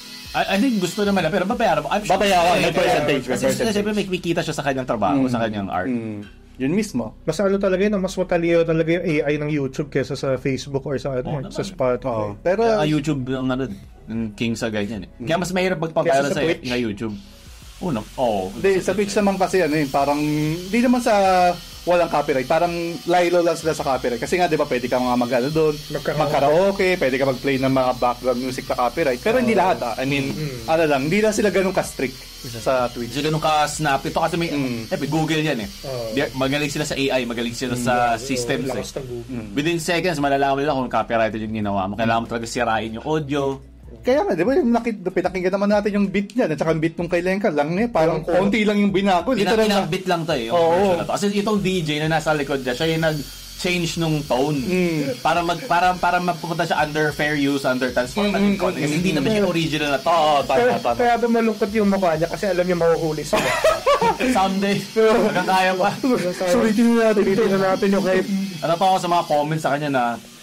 I, I think gusto naman na, pero babayaran mo. I'm sure- Babayaran, Eh, may percentage, may Kasi percentage. siyempre may kumikita siya sa kanyang trabaho, sa kanyang art. Mm. Yun mismo. Mas ano talaga yun, mas matalino talaga yung A I ng YouTube kaysa sa Facebook or sa, Oo ano, sa naman. Spotify. Oo. Pero Kaya ang YouTube ang ano, ang king sa ganyan eh. Kaya mas mahirap magpapayaran Kesa sa sa, Twitch? sa YouTube. Uno, oo. Hindi, sa Twitch naman kasi ano yun, parang hindi naman sa walang copyright, parang lilo lang sila sa copyright. Kasi nga, di ba, pwede ka mga mag-ano doon, Magkaraoke. mag-karaoke, pwede ka mag-play ng mga background music na copyright. Pero hindi lahat ah. I mean, ano lang, hindi lang sila ganun ka-strict sa Twitch. Kasi ganun ka-snap ito kasi may, Mm. eh, Google yan eh. Oo. Di- Magaling sila sa A I, magaling sila sa systems eh. Lakas ng Google. Within seconds, malalaman nila kung copyrighted yung ginawa mo. Kailangan mo talaga sirain yung audio. Kaya nga, di ba, yung nakit, pinakinggan naman natin yung beat niya, at saka yung beat nung kay Lenka lang niya, parang konti lang yung binago. Pina, Literal na, pinakbit lang to eh. Yung Oo. version na to. Kasi itong D J na nasa likod niya, siya yung nag change nung tone Mm. para mag para para mapupunta siya under fair use, under transform Mm, mm, kasi hindi naman siya original na to. Oo, Kaya, tama, tama. kaya ba malungkot yung mukha niya kasi alam niya mahuhuli siya. Someday, hanggang kaya pa. Sulitin na natin, sulitin na natin yung hype. Ano pa ako sa mga comments sa kanya na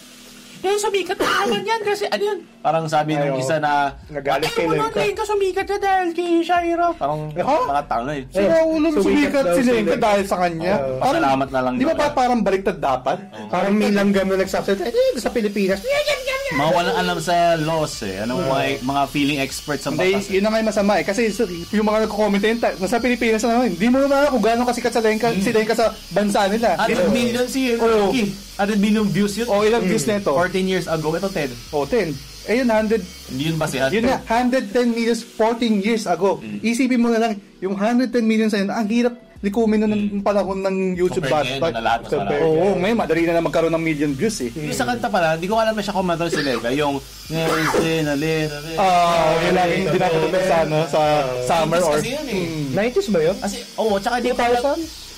eh, sumikat na naman yan kasi ano yun? Parang sabi Ayaw. nung isa na Nagalit kay ano Lenka. mo ka sumikat na dahil kay Shaira. Parang Huh? mga tanga eh. Sino ulong Sumikat sumikat daw si si Lenka Lenka. dahil sa kanya? Oo. Parang- Salamat na lang Di ba daw pa yan. parang baliktad dapat? Parang may langgam na nagsasalita, eh, sa Pilipinas. Mga walang alam sa laws eh. Ano, mga, mga feeling experts sa Hindi, batas. eh. yun na nga yung masama eh. Kasi so, yung mga nagko-comment yun, ta- nasa Pilipinas na naman, hindi mo naman kung gaano kasikat sa Lenka, si Lenka sa bansa nila. one hundred million si Oo. Ricky. one hundred million views yun. O ilang views na ito? fourteen years ago. Ito ten. O, ten. Eh yun, one hundred. Hindi yun basihan. Yun na, one hundred ten million fourteen years ago. Isipin mo na lang, yung one hundred ten million sa yun, ang hirap likumin nun ng panahon ng YouTube Compare bad. ngayon na lahat mas Compare. malaki. Oo, ngayon, madali na na magkaroon ng million views eh. Yung sa kanta pala, hindi ko alam na siya kumanta si Lenka. Yung Ngayon sin a little bit. Ah, yun lang yung dinatapos sa, ano, sa summer or... Kasi yun eh. nineties ba yun? Kasi, oo, tsaka di two pa thousand?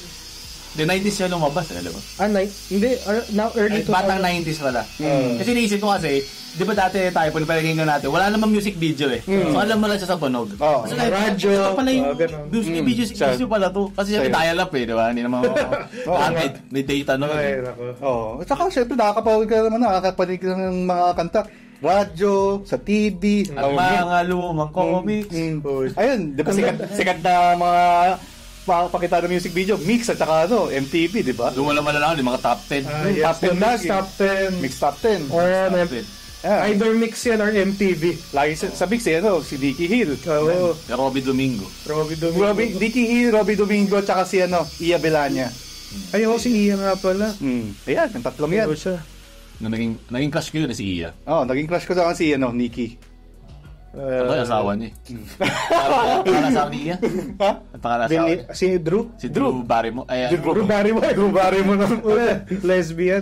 The nineties siya lumabas, eh, alam mo? Ah, night? Hindi, uh, now early Ay, two thousand. batang nineties pala. Mm. Kasi naisip ko kasi, di ba dati tayo, pag pinakinggan natin, wala namang music video eh. So alam mo lang siya sa tunog. Oo. Kasi Mga radyo, ito pala yung mga ganun. music Mm. video, Siya- video pala to. Kasi siya Siya- dial up eh, di ba? Hindi naman lahat may, may data no. Ay, eh. nako. Oo. At saka, syempre, nakakapawag ka naman, nakakapanig ka ng mga kanta. Radyo, sa T V. At oh, mga lumang comics. Mm, mm. Ayun, di ba sikat, sikat na mga pa- pakita ng music video, mix at saka ano, M T V, di ba? Lumalaman na lang, yung mga top ten. Ah, Mm, yes, top ten the mix lagi. top ten. Mix top ten. Or ano, Top ten. Yeah. either mix yan or M T V. Lagi sa, sa mix eh, ano, si Dicky Hill. Oo. Si Robby Domingo. Robby Domingo. Robby, Dicky Hill, Robby Domingo, at saka si ano, Iya Belanya. Ay, oo, si Ian nga pala. Mm. Ayan, yung tatlong yan. Oo siya. Na naging, naging crush ko yun eh, si Iya. Oh, naging crush ko sa si ano, Nikki. Ano Uh, yung asawa niya eh? Ang pangalan asawa ni Iya? Ha? Ang pangalan asawa Billy- si Drew. Si Drew Barrymore. Ay, Drew Drew Barrymore. Drew Barrymore ng una. Lesbian.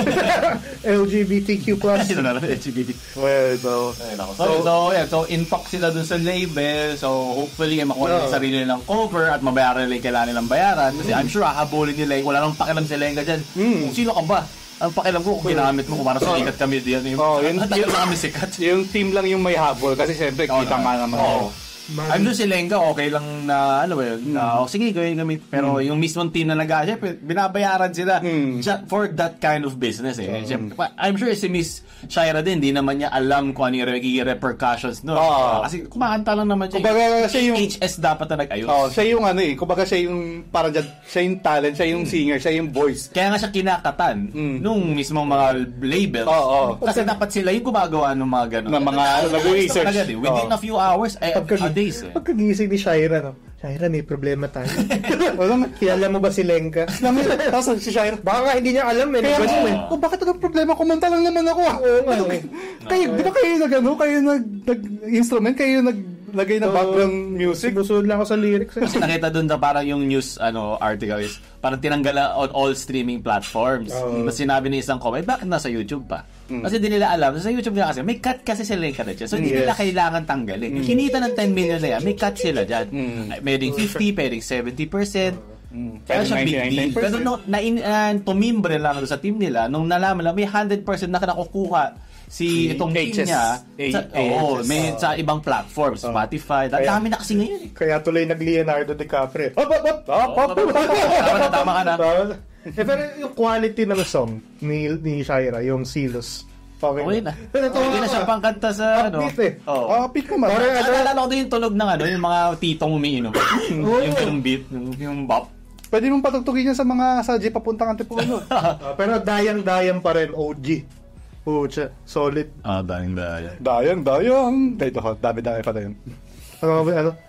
L G B T Q plus. sino na lang, L G B T. Well, so, Ay, nako. So, so, yeah, so in talk sila dun sa label. So, hopefully, eh, makuha nila yung Oo. sarili nilang cover at mabayaran nila yung kailangan nilang bayaran. Kasi I'm sure, hahabulin nila yung wala nang pakialam si Lenga dyan. Kung sino ka ba? Ang pakialam ko kung ginamit mo kung para sumikat kami diyan. Oh, yun- Ang tagal na kami sikat. yung team lang yung may habol kasi syempre Oo kita nga naman. Oo. I'm doon si Lenga, okay lang na, ano ba yun, na, oh, sige, gawin kami. Pero yung mismong team na nag syempre, binabayaran sila Mm. ju- for that kind of business eh. Syempre, I'm sure si Miss Shaira din, di naman niya alam kung ano yung magiging repercussions no. Oo. Kasi kumakanta lang naman siya. Kumbaga, siya yung- H S dapat na nag-ayos. Oh, siya yung ano eh, kumbaga siya yung parang dyan, siya yung talent, siya yung singer, siya yung voice. Kaya nga siya kinakatan Mm. nung mismong mga labels. Oo. Kasi dapat sila yung gumagawa ng mga ganun. Ng mga nag-research. Agad eh. Within Oo. a few hours, eh, Pagka, a days eh. pagkagising ni Shaira, no? Shaira, may problema tayo. Wala nga. Kilala mo ba si Lenka? Tapos si Shire, Baka nga hindi niya alam eh. kaya, Ganun eh. oh, bakit ang problema? Kumanta lang naman ako. ah. Oo nga eh. Kayo, di ba kayo nag, ano, kayo nag, nag-instrument, kayo naglagay na background music? Sumusunod lang ako sa lyrics. eh. Kasi nakita doon na parang yung news ano article is parang tinanggal na on all streaming platforms. Oo. Tapos sinabi ni isang comment, bakit nasa YouTube pa? Mm. Kasi di nila alam. Sa YouTube nga kasi, may cut kasi sila yung cut dyan. So, hindi Yes. nila kailangan tanggalin. Kinita ng ten million na yan, may cut sila dyan. Mm. Ay, Pwedeng fifty, pwedeng seventy percent. Mm. Kaya siya big deal. Pero nung na, uh, tumimbre lang doon sa team nila, nung nalaman lang, may one hundred percent na nakukuha si Si itong team H S. niya sa, A- oo, H S. may sa ibang platforms, Spotify. Ang Kaya- dami na kasi ngayon eh. Kaya tuloy nag-Leonardo DiCaprio. Hop, hop, hop! Hop, hop, hop! Tama na, tama ka na. Tama. Eh, pero yung quality ng song ni, ni Shaira, yung Silos. Okay, Okay na. Pero ito, Hindi na siya pangkanta sa ano. Upbeat eh. Oo. Ah, pick naman. Parang ano, Naalala ko din yung tunog ng ano, yung mga titong umiinom. yung yung beat, yung, yung bop. Pwede mong patugtugin yan sa mga sa J papuntang Antipolo. ah, pero dayang-dayang pa rin, O G. Pucha, solid. Ah, daling daya. Dayang, dayang. Dito ko, dami-dami pa na yun. Ano ba, ano?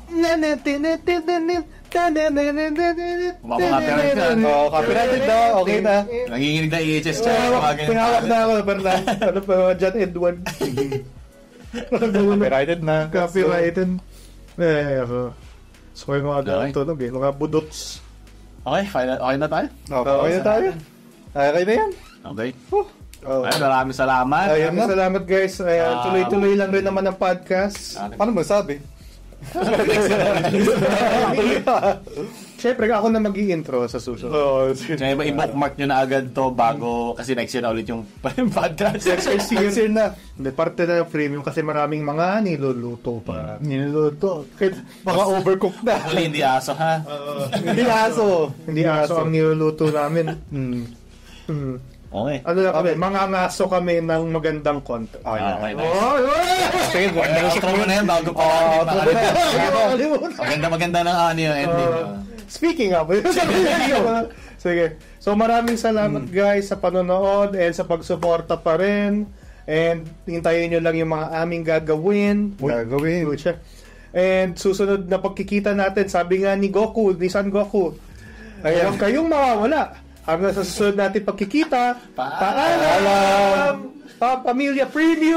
Mapapapirate ka. Oh, copyrighted daw, okay na. Nanginginig na E H S chat. Pinawak, pinawak na ako, pero na, ano pa, John Edward. Copyrighted na. Copyrighted. Eh, ako. So, yung mga Okay. ganang tunog eh, mga budots. Okay, final, okay na tayo? Okay, okay na tayo. Okay na yan. Okay. Oh. Oh. Ay, maraming salamat. Ayan na. Salamat guys. Ayan, Ah. tuloy-tuloy lang rin naman ang podcast. Ah, Paano mo sabi? Siyempre, ako na mag-i-intro sa susunod. Oh, Kaya ba i-bookmark nyo na agad to bago kasi next year na ulit yung podcast. next year na. Hindi, parte na yung premium kasi maraming mga niluluto pa. Niluluto. Kahit baka overcooked na. Huli, hindi aso ha. Hindi aso. Hindi aso ang niluluto namin. Hmm. Hmm. Okay. Ano na kami? Mga ngaso kami ng magandang content. Oh, Ah, okay, nice. Oh, Sige, Outro mo na yan bago pa Oh, natin oh, Maganda maganda ng ano yung ending. Uh, speaking of, sige. So maraming salamat guys sa panonood and sa pagsuporta pa rin. And hintayin nyo lang yung mga aming gagawin. Gagawin. Good siya. And susunod na pagkikita natin, sabi nga ni Goku, ni Son Goku, Ayan. huwag kayong mawawala. Hanggang sa susunod natin pagkikita. Paalam! Paalam! Pa Pamilya Premium!